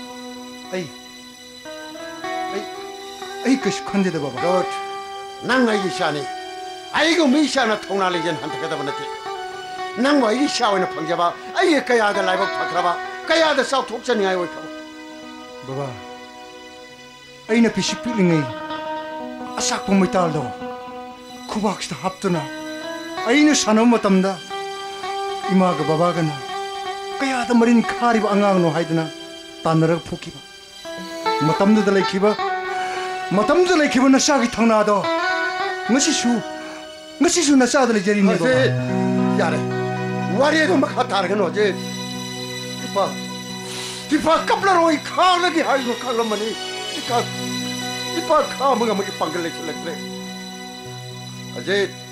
आई कश खंदेदा बाबा
डॉट नंग आई शाने आईगो मिशाना थौना लेजन हंतकदा बनते नंग आई शावना फंगजबा आई कयादा लाइबक फखरबा कयादा साउथोक चनियाय ओइथो
बाबा अइना पिसि पिलिङै असाक मैतालदो खुबाक्सता हाप्तुना अइना सानो मतमदा इमागा बाबागना कयादा मरिन खारिबा अंगांनो हाइदना तानरग फुकिबा मतमदुदा लेखिबा नसागी थंनादो ngasisu nasada le jeri ni
बाबा यारे वारियदो मखा तारगनो जे Tipa kapla roi khang lagi hai no kalam mani tipa khang mga magi panggil lagi. Ajit